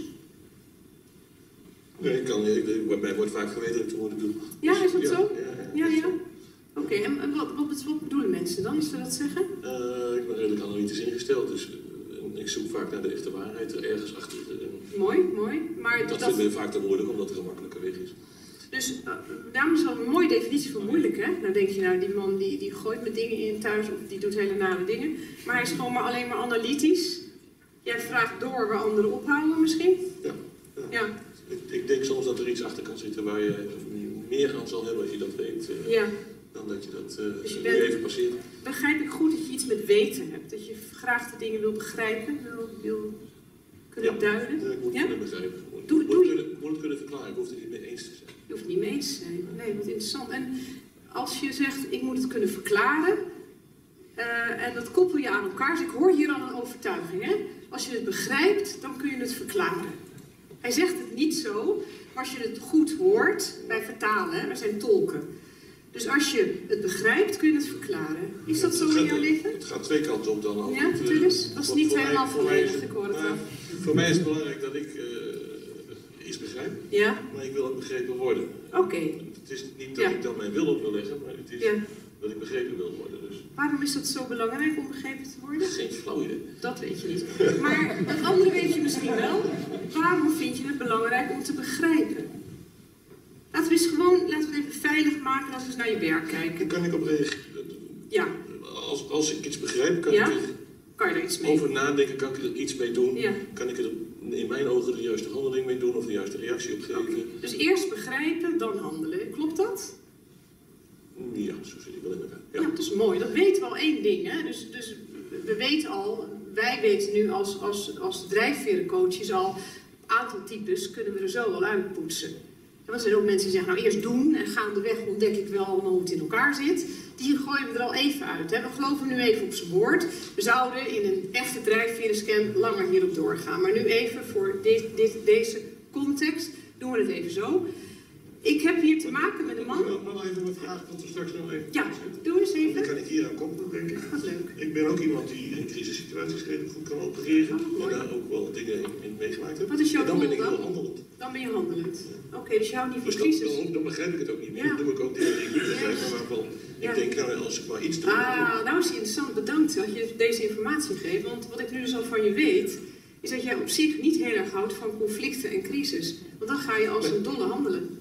E: Nee, ik kan, ik, bij mij wordt vaak geweten dat ik te moeilijk doe.
B: Ja, is dat
E: ja,
B: zo?
E: Ja,
B: Ja, ja. Oké, okay, en wat, wat, wat bedoelen mensen dan, als ze dat zeggen?
E: Uh, ik ben redelijk analytisch ingesteld, dus uh, ik zoek vaak naar de echte waarheid er ergens achter. Uh,
B: mooi, mooi. Maar
E: dat
B: dat
E: vinden we vaak te moeilijk, omdat er een makkelijke weg is.
B: Dus uh, daarom is wel een mooie definitie van moeilijk, hè? Nou denk je, nou, die man die, die gooit met dingen in thuis of die doet hele nare dingen. Maar hij is gewoon maar alleen maar analytisch. Jij vraagt door waar anderen ophouden misschien?
E: Ja. ja.
B: ja.
E: Ik, ik denk soms dat er iets achter kan zitten waar je meer aan zal hebben als je dat weet. Uh,
B: ja.
E: Dan dat je dat uh,
B: dus je
E: nu
B: bent,
E: even passeert.
B: Begrijp ik goed dat je iets met weten hebt? Dat je graag de dingen wil begrijpen, wil, wil kunnen
E: ja.
B: duiden?
E: Ja, ik moet het
B: ja?
E: kunnen begrijpen. Ik
B: Doe,
E: moet,
B: doe
E: kunnen, moet het kunnen verklaren, ik hoef het er niet mee eens te zijn.
B: Je hoeft het niet mee eens te zijn. Nee, wat interessant. En als je zegt, ik moet het kunnen verklaren, Uh, en dat koppel je aan elkaar. Dus ik hoor hier al een overtuiging. Hè? Als je het begrijpt, dan kun je het verklaren. Hij zegt het niet zo, maar als je het goed hoort, wij vertalen, hè? Wij zijn tolken. Dus als je het begrijpt, kun je het verklaren. Is dat zo in jouw leven?
E: Het gaat twee kanten op dan ook.
B: Ja, vertel eens. Dat is niet helemaal volledig, ik hoor het wel.
E: Voor mij is het belangrijk dat ik uh, iets begrijp,
B: ja?
E: maar ik wil ook begrepen worden.
B: Oké. Okay.
E: Het is niet dat ja. ik dan mijn wil op wil leggen, maar het is ja. dat ik begrepen wil worden. Dus.
B: Waarom is dat zo belangrijk om begrepen te worden?
E: Geen flauw idee.
B: Dat weet je niet. Maar het andere weet je misschien wel. Waarom vind je het belangrijk om te begrijpen? Laten we eens gewoon, laten we het even veilig maken, laten we eens naar je werk kijken.
E: Kan ik op reageren?
B: Ja.
E: Als, als ik iets begrijp, kan
B: ja?
E: ik er
B: kan je er iets mee?
E: over nadenken, kan ik er iets mee doen.
B: Ja.
E: Kan ik er in mijn ogen de juiste handeling mee doen of de juiste reactie op geven.
B: Okay. Dus eerst begrijpen, dan handelen. Klopt dat?
E: Ja, zo zit ik wel in elkaar.
B: Ja. Ja, dat is mooi. Dat weten we al één ding. Hè? Dus, dus we weten al, wij weten nu als, als, als drijfverencoaches al, een aantal types kunnen we er zo wel uitpoetsen. En er zijn ook mensen die zeggen, nou eerst doen en gaandeweg ontdek ik wel allemaal hoe het in elkaar zit. Die gooien we er al even uit. Hè? We geloven nu even op zijn woord. We zouden in een echte drijfverenscan langer hierop doorgaan. Maar nu even voor dit, dit, deze context doen we het even zo. Ik heb hier te maken met een man...
E: Ik wil nog even mijn vraag, want we straks nog even...
B: Ja, doe eens even.
E: Dan kan ik hier aan koppelen, denk ik.
B: Wat leuk.
E: Ik ben ook iemand die in crisissituaties redelijk goed kan opereren. Oh, en daar ook wel dingen in, in meegemaakt heb.
B: Wat is jouw
E: en dan
B: rol
E: ben ik
B: dan?
E: heel handelend.
B: Dan ben je handelend. Oké, okay, dus je houdt niet van
E: dus
B: crisis.
E: Dan, dan begrijp ik het ook niet meer.
B: Ja.
E: Dan doe ik ook dingen die ik niet begrijp,
B: Ja.
E: waarvan
B: Ja.
E: ik denk, nou, als ik maar iets doe...
B: Ah, nou is het interessant. Bedankt dat je deze informatie geeft. Want wat ik nu dus al van je weet, is dat jij op zich niet heel erg houdt van conflicten en crisis. Want dan ga je als een dolle handelen.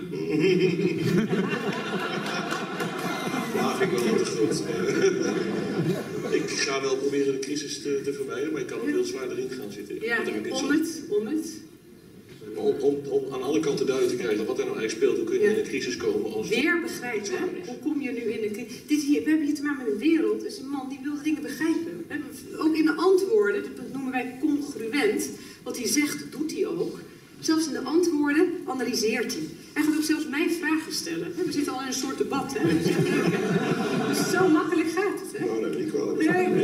E: Ja, vind ik wel heel te groot. Ik ga wel proberen de crisis te, te vermijden, maar ik kan ook heel zwaar erin gaan zitten.
B: Ja, om het, om het.
E: Om, om, om aan alle kanten duidelijk te krijgen wat er nou eigenlijk speelt, hoe kun je ja. in een crisis komen als...
B: Weer begrijpen, hoe kom je nu in een crisis? Dit hier, we hebben hier te maken met een wereld, dus een man die wil dingen begrijpen. We hebben, ook in de antwoorden, dat noemen wij congruent, wat hij zegt, doet hij ook. Zelfs in de antwoorden analyseert hij. Hij gaat ook zelfs mij vragen stellen. We zitten al in een soort debat, hè? Dus zo makkelijk gaat het, hè?
E: Nou, nee, niet kwalijk.
B: Nee. Ik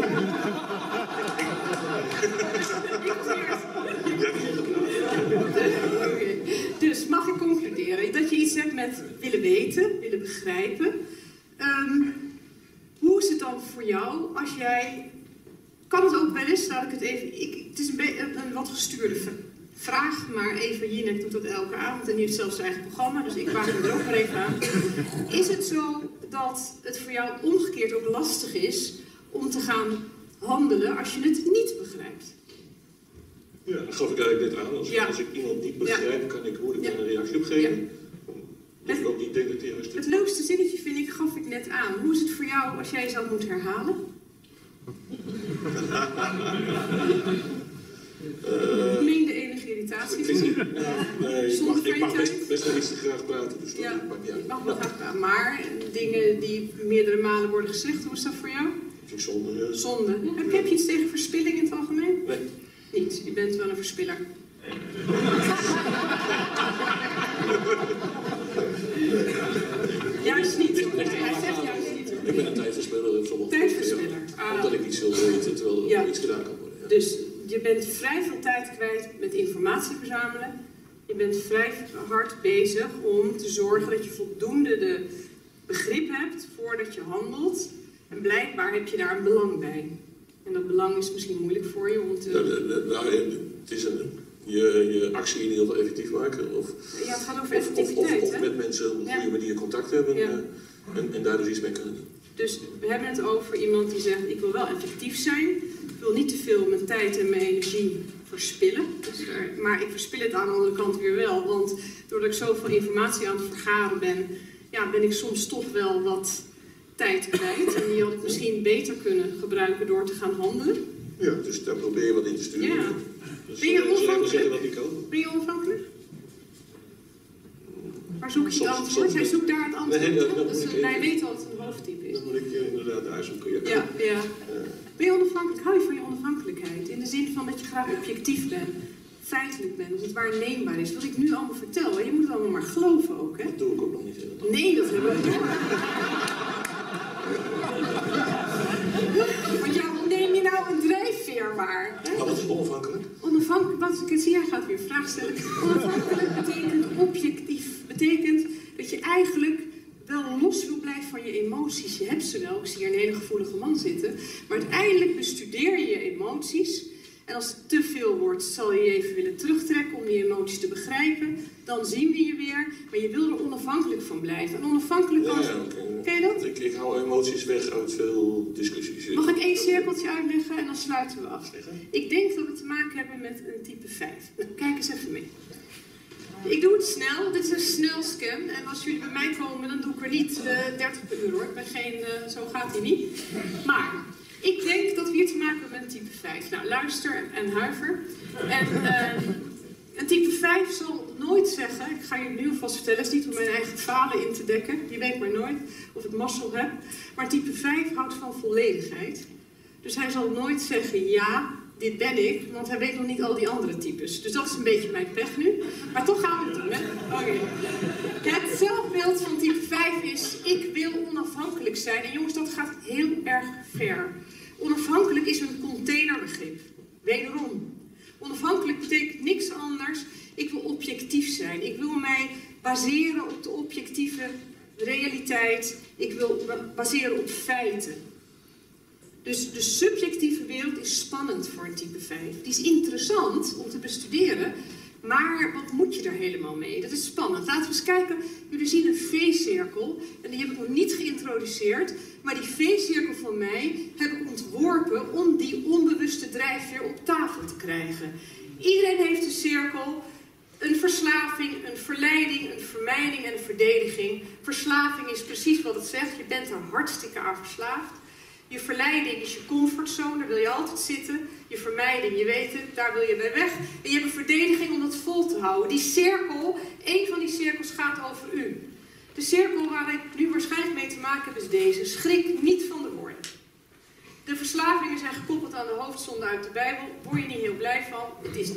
B: was eerst. Okay. Dus mag ik concluderen dat je iets hebt met willen weten, willen begrijpen. Um, hoe is het dan voor jou als jij... Kan het ook wel eens, laat ik het even... Ik, het is een, een, een wat gestuurde vraag, maar Eva Jinek doet dat elke avond en die heeft zelfs zijn eigen programma, dus ik waag me er ook maar even aan. Is het zo dat het voor jou omgekeerd ook lastig is om te gaan handelen als je het niet begrijpt?
E: Ja, dat gaf ik eigenlijk net aan. Als,
B: ja.
E: als ik iemand niet begrijp, ja. kan ik hoe ik ja. een reactie op geven. Ja. Dat ik ook niet denk dat die juist...
B: Het leukste zinnetje vind ik, gaf ik net aan. Hoe is het voor jou als jij jezelf moet herhalen? Uh, Meende enige irritatie?
E: Ik, vind, ja, nee, ik mag, ik mag best, best wel iets te graag praten, dus
B: ja,
E: dat maakt niet uit.
B: Ik mag wel graag praten, maar dingen die meerdere malen worden gezegd, hoe is dat voor jou?
E: Vind ik zonde. Ja.
B: Zonde. Ja. Heb, heb je iets tegen verspilling in het algemeen?
E: Nee.
B: Niet, je bent wel een verspiller. Juist niet. Hij zegt juist niet.
E: Ik ben een tijdverspiller.
B: Tijdverspiller.
E: Ah. Omdat ik iets wil weten, terwijl er ja. iets gedaan kan worden. Ja.
B: Dus je bent vrij veel tijd kwijt met informatie verzamelen. Je bent vrij hard bezig om te zorgen dat je voldoende de begrip hebt voordat je handelt. En blijkbaar heb je daar een belang bij. En dat belang is misschien moeilijk voor je om te...
E: Ja, de, de, nou, het is een, je, je actie in ieder geval effectief maken. Of,
B: ja, het gaat over effectiviteit,
E: Of, of, of
B: hè?
E: met mensen op een
B: ja.
E: goede manier contact hebben
B: ja.
E: uh, en, en daar dus iets mee kunnen doen.
B: Dus we hebben het over iemand die zegt, ik wil wel effectief zijn. Ik wil niet te veel mijn tijd en mijn energie verspillen. Dus, uh, maar ik verspil het aan de andere kant weer wel. Want doordat ik zoveel informatie aan het vergaren ben, ja, ben ik soms toch wel wat tijd kwijt. En die had ik misschien beter kunnen gebruiken door te gaan handelen.
E: Ja, dus daar probeer je wat in te sturen.
B: Ja.
E: Dus
B: ben je onafhankelijk?
E: Dat niet kan.
B: Ben je onafhankelijk? Waar zoek je het antwoord? Hij zoekt daar het antwoord
E: nee,
B: op.
E: dat,
B: Dus,
E: ik,
B: wij weten wat een hoofdtype is.
E: Dan moet ik uh, inderdaad daar zoeken. Ja.
B: Ja, ja. ja. Ben je onafhankelijk? Hou je van je onafhankelijkheid? In de zin van dat je graag objectief bent, feitelijk bent, dat het waarneembaar is. Wat ik nu allemaal vertel, je moet het allemaal maar geloven ook, hè?
E: Dat doe ik ook nog niet helemaal.
B: Nee, dat hebben we door. ik zie, jij gaat weer een vraag stellen. Onafhankelijk betekent objectief. Betekent dat je eigenlijk wel los wil blijven van je emoties. Je hebt ze wel, ik zie hier een hele gevoelige man zitten. Maar uiteindelijk bestudeer je je emoties. En als het te veel wordt, zal je je even willen terugtrekken om die emoties te begrijpen. Dan zien we je weer, maar je wil er onafhankelijk van blijven. En onafhankelijk kan...
E: Ja, ja, okay.
B: Ken je dat?
E: Ik, ik hou emoties weg uit veel discussies.
B: Mag ik één cirkeltje uitleggen en dan sluiten we af. Ik denk dat we te maken hebben met een type vijf. Nou, kijk eens even mee. Ik doe het snel, dit is een snelscan. En als jullie bij mij komen, dan doe ik er niet uh, dertig per uur hoor. Ik ben geen, uh, zo gaat hij niet. Maar ik denk dat we hier te maken hebben met een type vijf. Nou, luister en huiver. En uh, een type vijf zal nooit zeggen, ik ga je nu alvast vertellen, het is niet om mijn eigen falen in te dekken. Je weet maar nooit of ik mazzel heb. Maar type vijf houdt van volledigheid. Dus hij zal nooit zeggen, ja, dit ben ik, want hij weet nog niet al die andere types. Dus dat is een beetje mijn pech nu. Maar toch gaan we het doen, hè? Oké. Het zelfbeeld van type vijf is, ik wil onafhankelijk zijn. En jongens, dat gaat heel erg ver. Onafhankelijk is een containerbegrip. Wederom. Onafhankelijk betekent niks anders. Ik wil objectief zijn. Ik wil mij baseren op de objectieve realiteit. Ik wil me baseren op feiten. Dus de subjectieve wereld is spannend voor een type vijf. Die is interessant om te bestuderen, maar wat moet je er helemaal mee? Dat is spannend. Laten we eens kijken. Jullie zien een V-cirkel en die heb ik nog niet geïntroduceerd. Maar die V-cirkel van mij heb ik ontworpen om die onbewuste drijfveer op tafel te krijgen. Iedereen heeft een cirkel. Een verslaving, een verleiding, een vermijding en een verdediging. Verslaving is precies wat het zegt. Je bent er hartstikke aan verslaafd. Je verleiding is je comfortzone, daar wil je altijd zitten. Je vermijding, je weet het, daar wil je bij weg. En je hebt een verdediging om dat vol te houden. Die cirkel, één van die cirkels gaat over u. De cirkel waar ik nu waarschijnlijk mee te maken heb is deze. Schrik niet van de woorden. De verslavingen zijn gekoppeld aan de hoofdzonde uit de Bijbel. Word je niet heel blij van? Het is niet.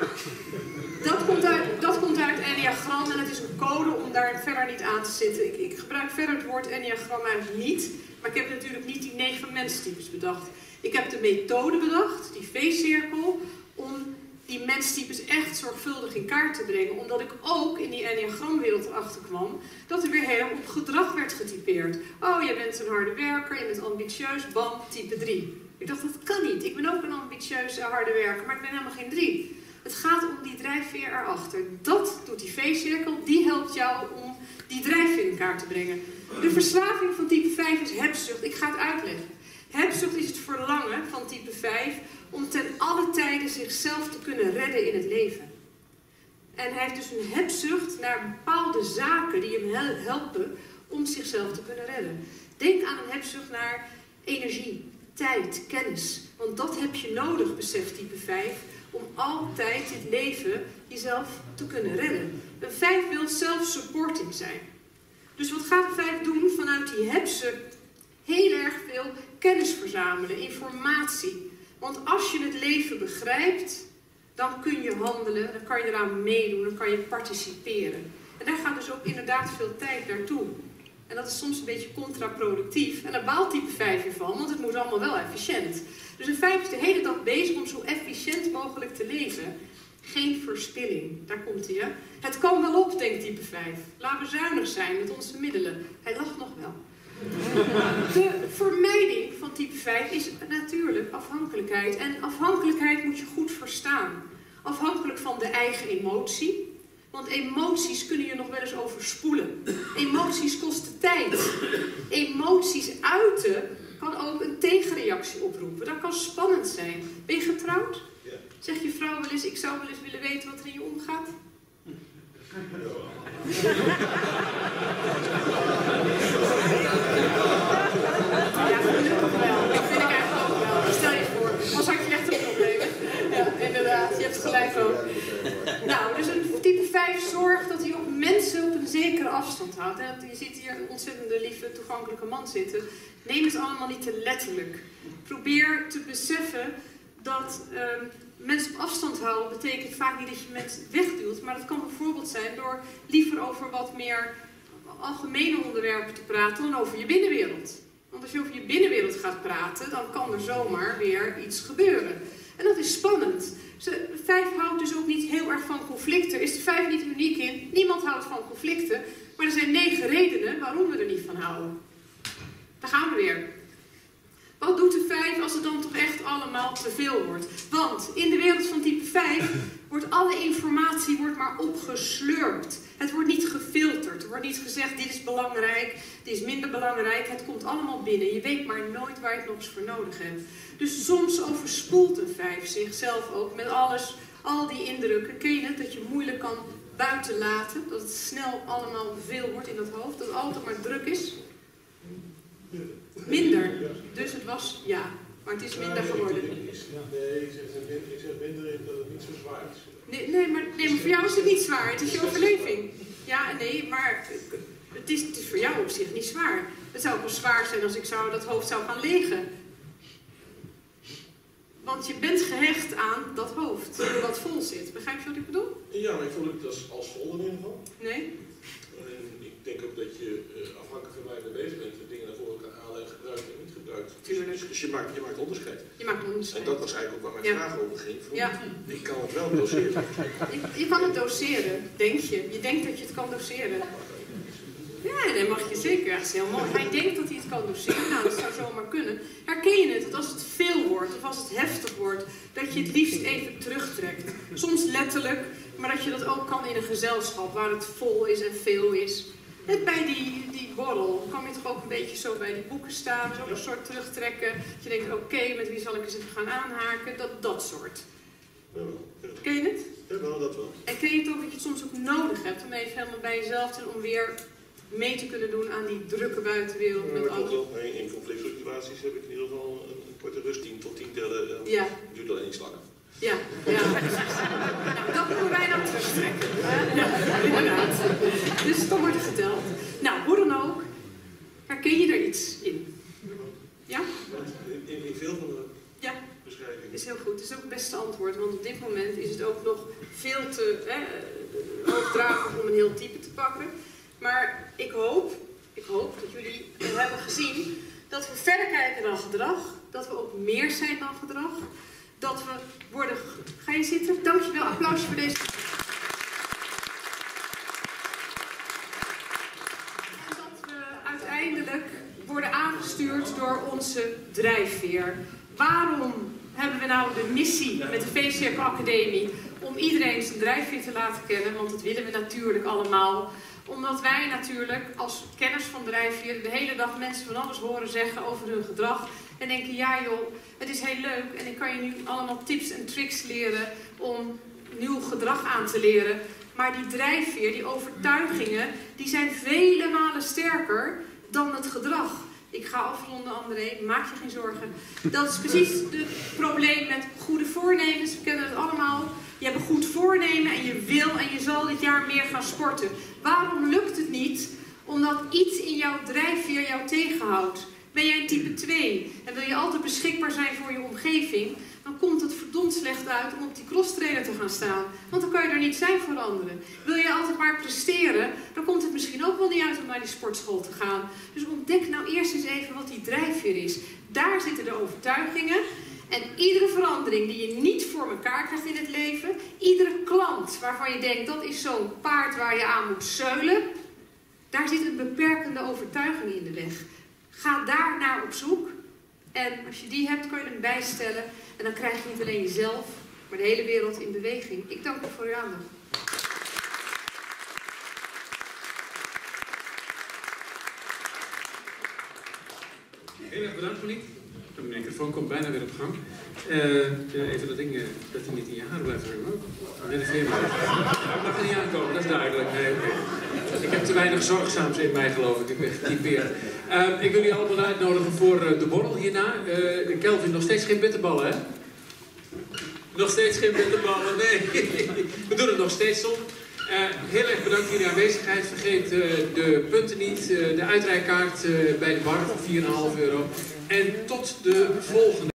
B: Dat komt uit, dat komt uit Enneagram en het is een code om daar verder niet aan te zitten. Ik, ik gebruik verder het woord Enneagram eigenlijk niet. Maar ik heb natuurlijk niet die negen menstypes bedacht. Ik heb de methode bedacht, die V-cirkel, om die menstypes echt zorgvuldig in kaart te brengen. Omdat ik ook in die Enneagramwereld erachter kwam dat er weer heel op gedrag werd getypeerd. Oh, jij bent een harde werker, je bent ambitieus, bam, type drie. Ik dacht, dat kan niet. Ik ben ook een ambitieuze harde werker, maar ik ben helemaal geen drie. Het gaat om die drijfveer erachter. Dat doet die V-cirkel, die helpt jou om die drijfveer in kaart te brengen. De verslaving van type vijf is hebzucht. Ik ga het uitleggen. Hebzucht is het verlangen van type vijf om ten alle tijden zichzelf te kunnen redden in het leven. En hij heeft dus een hebzucht naar bepaalde zaken die hem helpen om zichzelf te kunnen redden. Denk aan een hebzucht naar energie, tijd, kennis. Want dat heb je nodig, beseft type vijf, om altijd dit leven jezelf te kunnen redden. Een vijf wil self-supporting zijn. Dus wat gaat een vijf doen vanuit die hebzucht? Heel erg veel kennis verzamelen, informatie. Want als je het leven begrijpt, dan kun je handelen, dan kan je eraan meedoen, dan kan je participeren. En daar gaat dus ook inderdaad veel tijd naartoe. En dat is soms een beetje contraproductief. En daar baalt type vijf van, want het moet allemaal wel efficiënt. Dus een vijf is de hele dag bezig om zo efficiënt mogelijk te leven. Geen verspilling, daar komt hij, hè. Het kan wel op, denkt type vijf. Laten we zuinig zijn met onze middelen. Hij lacht nog wel. De vermijding van type vijf is natuurlijk afhankelijkheid. En afhankelijkheid moet je goed verstaan. Afhankelijk van de eigen emotie. Want emoties kunnen je nog wel eens overspoelen. Emoties kosten tijd. Emoties uiten kan ook een tegenreactie oproepen. Dat kan spannend zijn. Ben je getrouwd?
E: Ja.
B: Zeg je vrouw wel eens, ik zou wel eens willen weten wat er in je omgaat? Ja, gelukkig wel. Dat vind ik eigenlijk ook wel. Stel je voor, anders had je echt een probleem. Ja, inderdaad. Je hebt gelijk ook. Nou, dus een type vijf zorgt dat hij ook mensen op een zekere afstand houdt. En je ziet hier een ontzettende lieve, toegankelijke man zitten. Neem het allemaal niet te letterlijk. Probeer te beseffen dat uh, mensen op afstand houden betekent vaak niet dat je mensen wegduwt. Maar dat kan bijvoorbeeld zijn door liever over wat meer algemene onderwerpen te praten dan over je binnenwereld. Want als je over je binnenwereld gaat praten, dan kan er zomaar weer iets gebeuren. En dat is spannend. Vijf houdt dus ook niet heel erg van conflicten. Er is de vijf niet uniek in. Niemand houdt van conflicten. Maar er zijn negen redenen waarom we er niet van houden. Daar gaan we weer. Wat doet de vijf als het dan toch echt allemaal te veel wordt? Want in de wereld van type vijf wordt alle informatie wordt maar opgeslurpt. Het wordt niet gefilterd. Er wordt niet gezegd, dit is belangrijk, dit is minder belangrijk. Het komt allemaal binnen. Je weet maar nooit waar je het nog eens voor nodig hebt. Dus soms overspoelt een vijf zichzelf ook met alles, al die indrukken. Ken je het? Dat je moeilijk kan buiten laten. Dat het snel allemaal veel wordt in dat hoofd. Dat het altijd maar druk is. Minder. Dus het was ja. Maar het is minder geworden.
E: Nee, ik zeg minder dat het niet zo zwaar is.
B: Nee, nee, maar, nee, maar voor jou is het niet zwaar. Het is je overleving. Ja, nee, maar het is, het is voor jou op zich niet zwaar. Het zou wel zwaar zijn als ik zou, dat hoofd zou gaan legen. Want je bent gehecht aan dat hoofd, wat vol zit. Begrijp je wat ik bedoel?
E: Ja, maar ik voel het als, als vol in ieder geval.
B: Nee?
E: En ik denk ook dat je uh, afhankelijk van waar je mee bezig bent, de dingen naar voren kan halen en gebruikt en niet gebruikt.
B: Tuurlijk.
E: Dus, dus je, maakt, je maakt onderscheid.
B: Je maakt onderscheid.
E: En dat was eigenlijk ook waar mijn
B: Ja.
E: vraag over ging. Van,
B: Ja.
E: Ik kan het wel doseren.
B: Je, je kan het doseren, denk je. Je denkt dat je het kan doseren. Ja, dat mag je zeker. Dat is heel mooi. Hij denkt dat hij het kan doseren. Nou, dat zou zomaar kunnen. Herken je het? Dat als het veel wordt, of als het heftig wordt, dat je het liefst even terugtrekt. Soms letterlijk, maar dat je dat ook kan in een gezelschap waar het vol is en veel is. Net bij die, die borrel kwam je toch ook een beetje zo bij die boeken staan. Zo een soort terugtrekken. Dat je denkt, oké, okay, met wie zal ik eens even gaan aanhaken? Dat, dat soort. Ken je het?
E: Ja, wel, dat wel.
B: En ken je het ook dat je het soms ook nodig hebt om even helemaal bij jezelf te zijn, om weer mee te kunnen doen aan die drukke buitenwereld
E: Ja,
B: met
E: dat klopt
B: alles.
E: wel. In conflict situaties heb ik in ieder geval een, een korte rust, tien tot tien tellen. Uh,
B: Ja.
E: duurt alleen iets langer.
B: Ja, ja. Nou, dat moeten wij dan terugtrekken. Ja, inderdaad. Dus dan wordt het geteld. Nou, hoe dan ook, herken je er iets in? Ja?
E: In, in, in veel van de
B: Ja.
E: beschrijvingen.
B: Is heel goed. Het is ook het beste antwoord, want op dit moment is het ook nog veel te hè, hoogdravig om een heel type te pakken. Maar ik hoop, ik hoop dat jullie hebben gezien dat we verder kijken dan gedrag, dat we ook meer zijn dan gedrag, dat we worden... Ga je zitten? Dankjewel, applausje voor deze... En dat we uiteindelijk worden aangestuurd door onze drijfveer. Waarom hebben we nou de missie met de V-Cirkel Academie om iedereen zijn drijfveer te laten kennen? Want dat willen we natuurlijk allemaal. Omdat wij natuurlijk als kenners van drijfveer de hele dag mensen van alles horen zeggen over hun gedrag. En denken, ja joh, het is heel leuk en ik kan je nu allemaal tips en tricks leren om nieuw gedrag aan te leren. Maar die drijfveer, die overtuigingen, die zijn vele malen sterker dan het gedrag. Ik ga afronden, André, maak je geen zorgen. Dat is precies het probleem met goede voornemens. We kennen het allemaal. Je hebt een goed voornemen en je wil en je zal dit jaar meer gaan sporten. Waarom lukt het niet? Omdat iets in jouw drijfveer jou tegenhoudt. Ben jij een type twee en wil je altijd beschikbaar zijn voor je omgeving, dan komt het verdomd slecht uit om op die crosstrainer te gaan staan. Want dan kan je er niet zijn voor anderen. Wil je altijd maar presteren, dan komt het misschien ook wel niet uit om naar die sportschool te gaan. Dus ontdek nou eerst eens even wat die drijfveer is. Daar zitten de overtuigingen. En iedere verandering die je niet voor elkaar krijgt in het leven, iedere klant waarvan je denkt dat is zo'n paard waar je aan moet zeulen, daar zit een beperkende overtuiging in de weg. Ga daar naar op zoek. En als je die hebt, kan je hem bijstellen. En dan krijg je niet alleen jezelf, maar de hele wereld in beweging. Ik dank u voor uw aandacht.
A: Heel erg bedankt, Monique. De microfoon komt bijna weer op gang. Uh, ja, even dat ding, uh, dat hij niet in je haar blijft hangen. Oh, nee, dat is helemaal. Dat mag er niet aankomen, dat is duidelijk. Nee, okay. Ik heb te weinig zorgzaams in mij, geloof ik. Ik ben getypeerd. Uh, ik wil jullie allemaal uitnodigen voor uh, de borrel hierna. Uh, Kelvin, nog steeds geen bitterballen, hè? Nog steeds geen bitterballen, nee. We doen het nog steeds om. Uh, heel erg bedankt voor jullie aanwezigheid. Vergeet uh, de punten niet. Uh, de uitrijkaart uh, bij de bar voor vier komma vijf euro. En tot de volgende.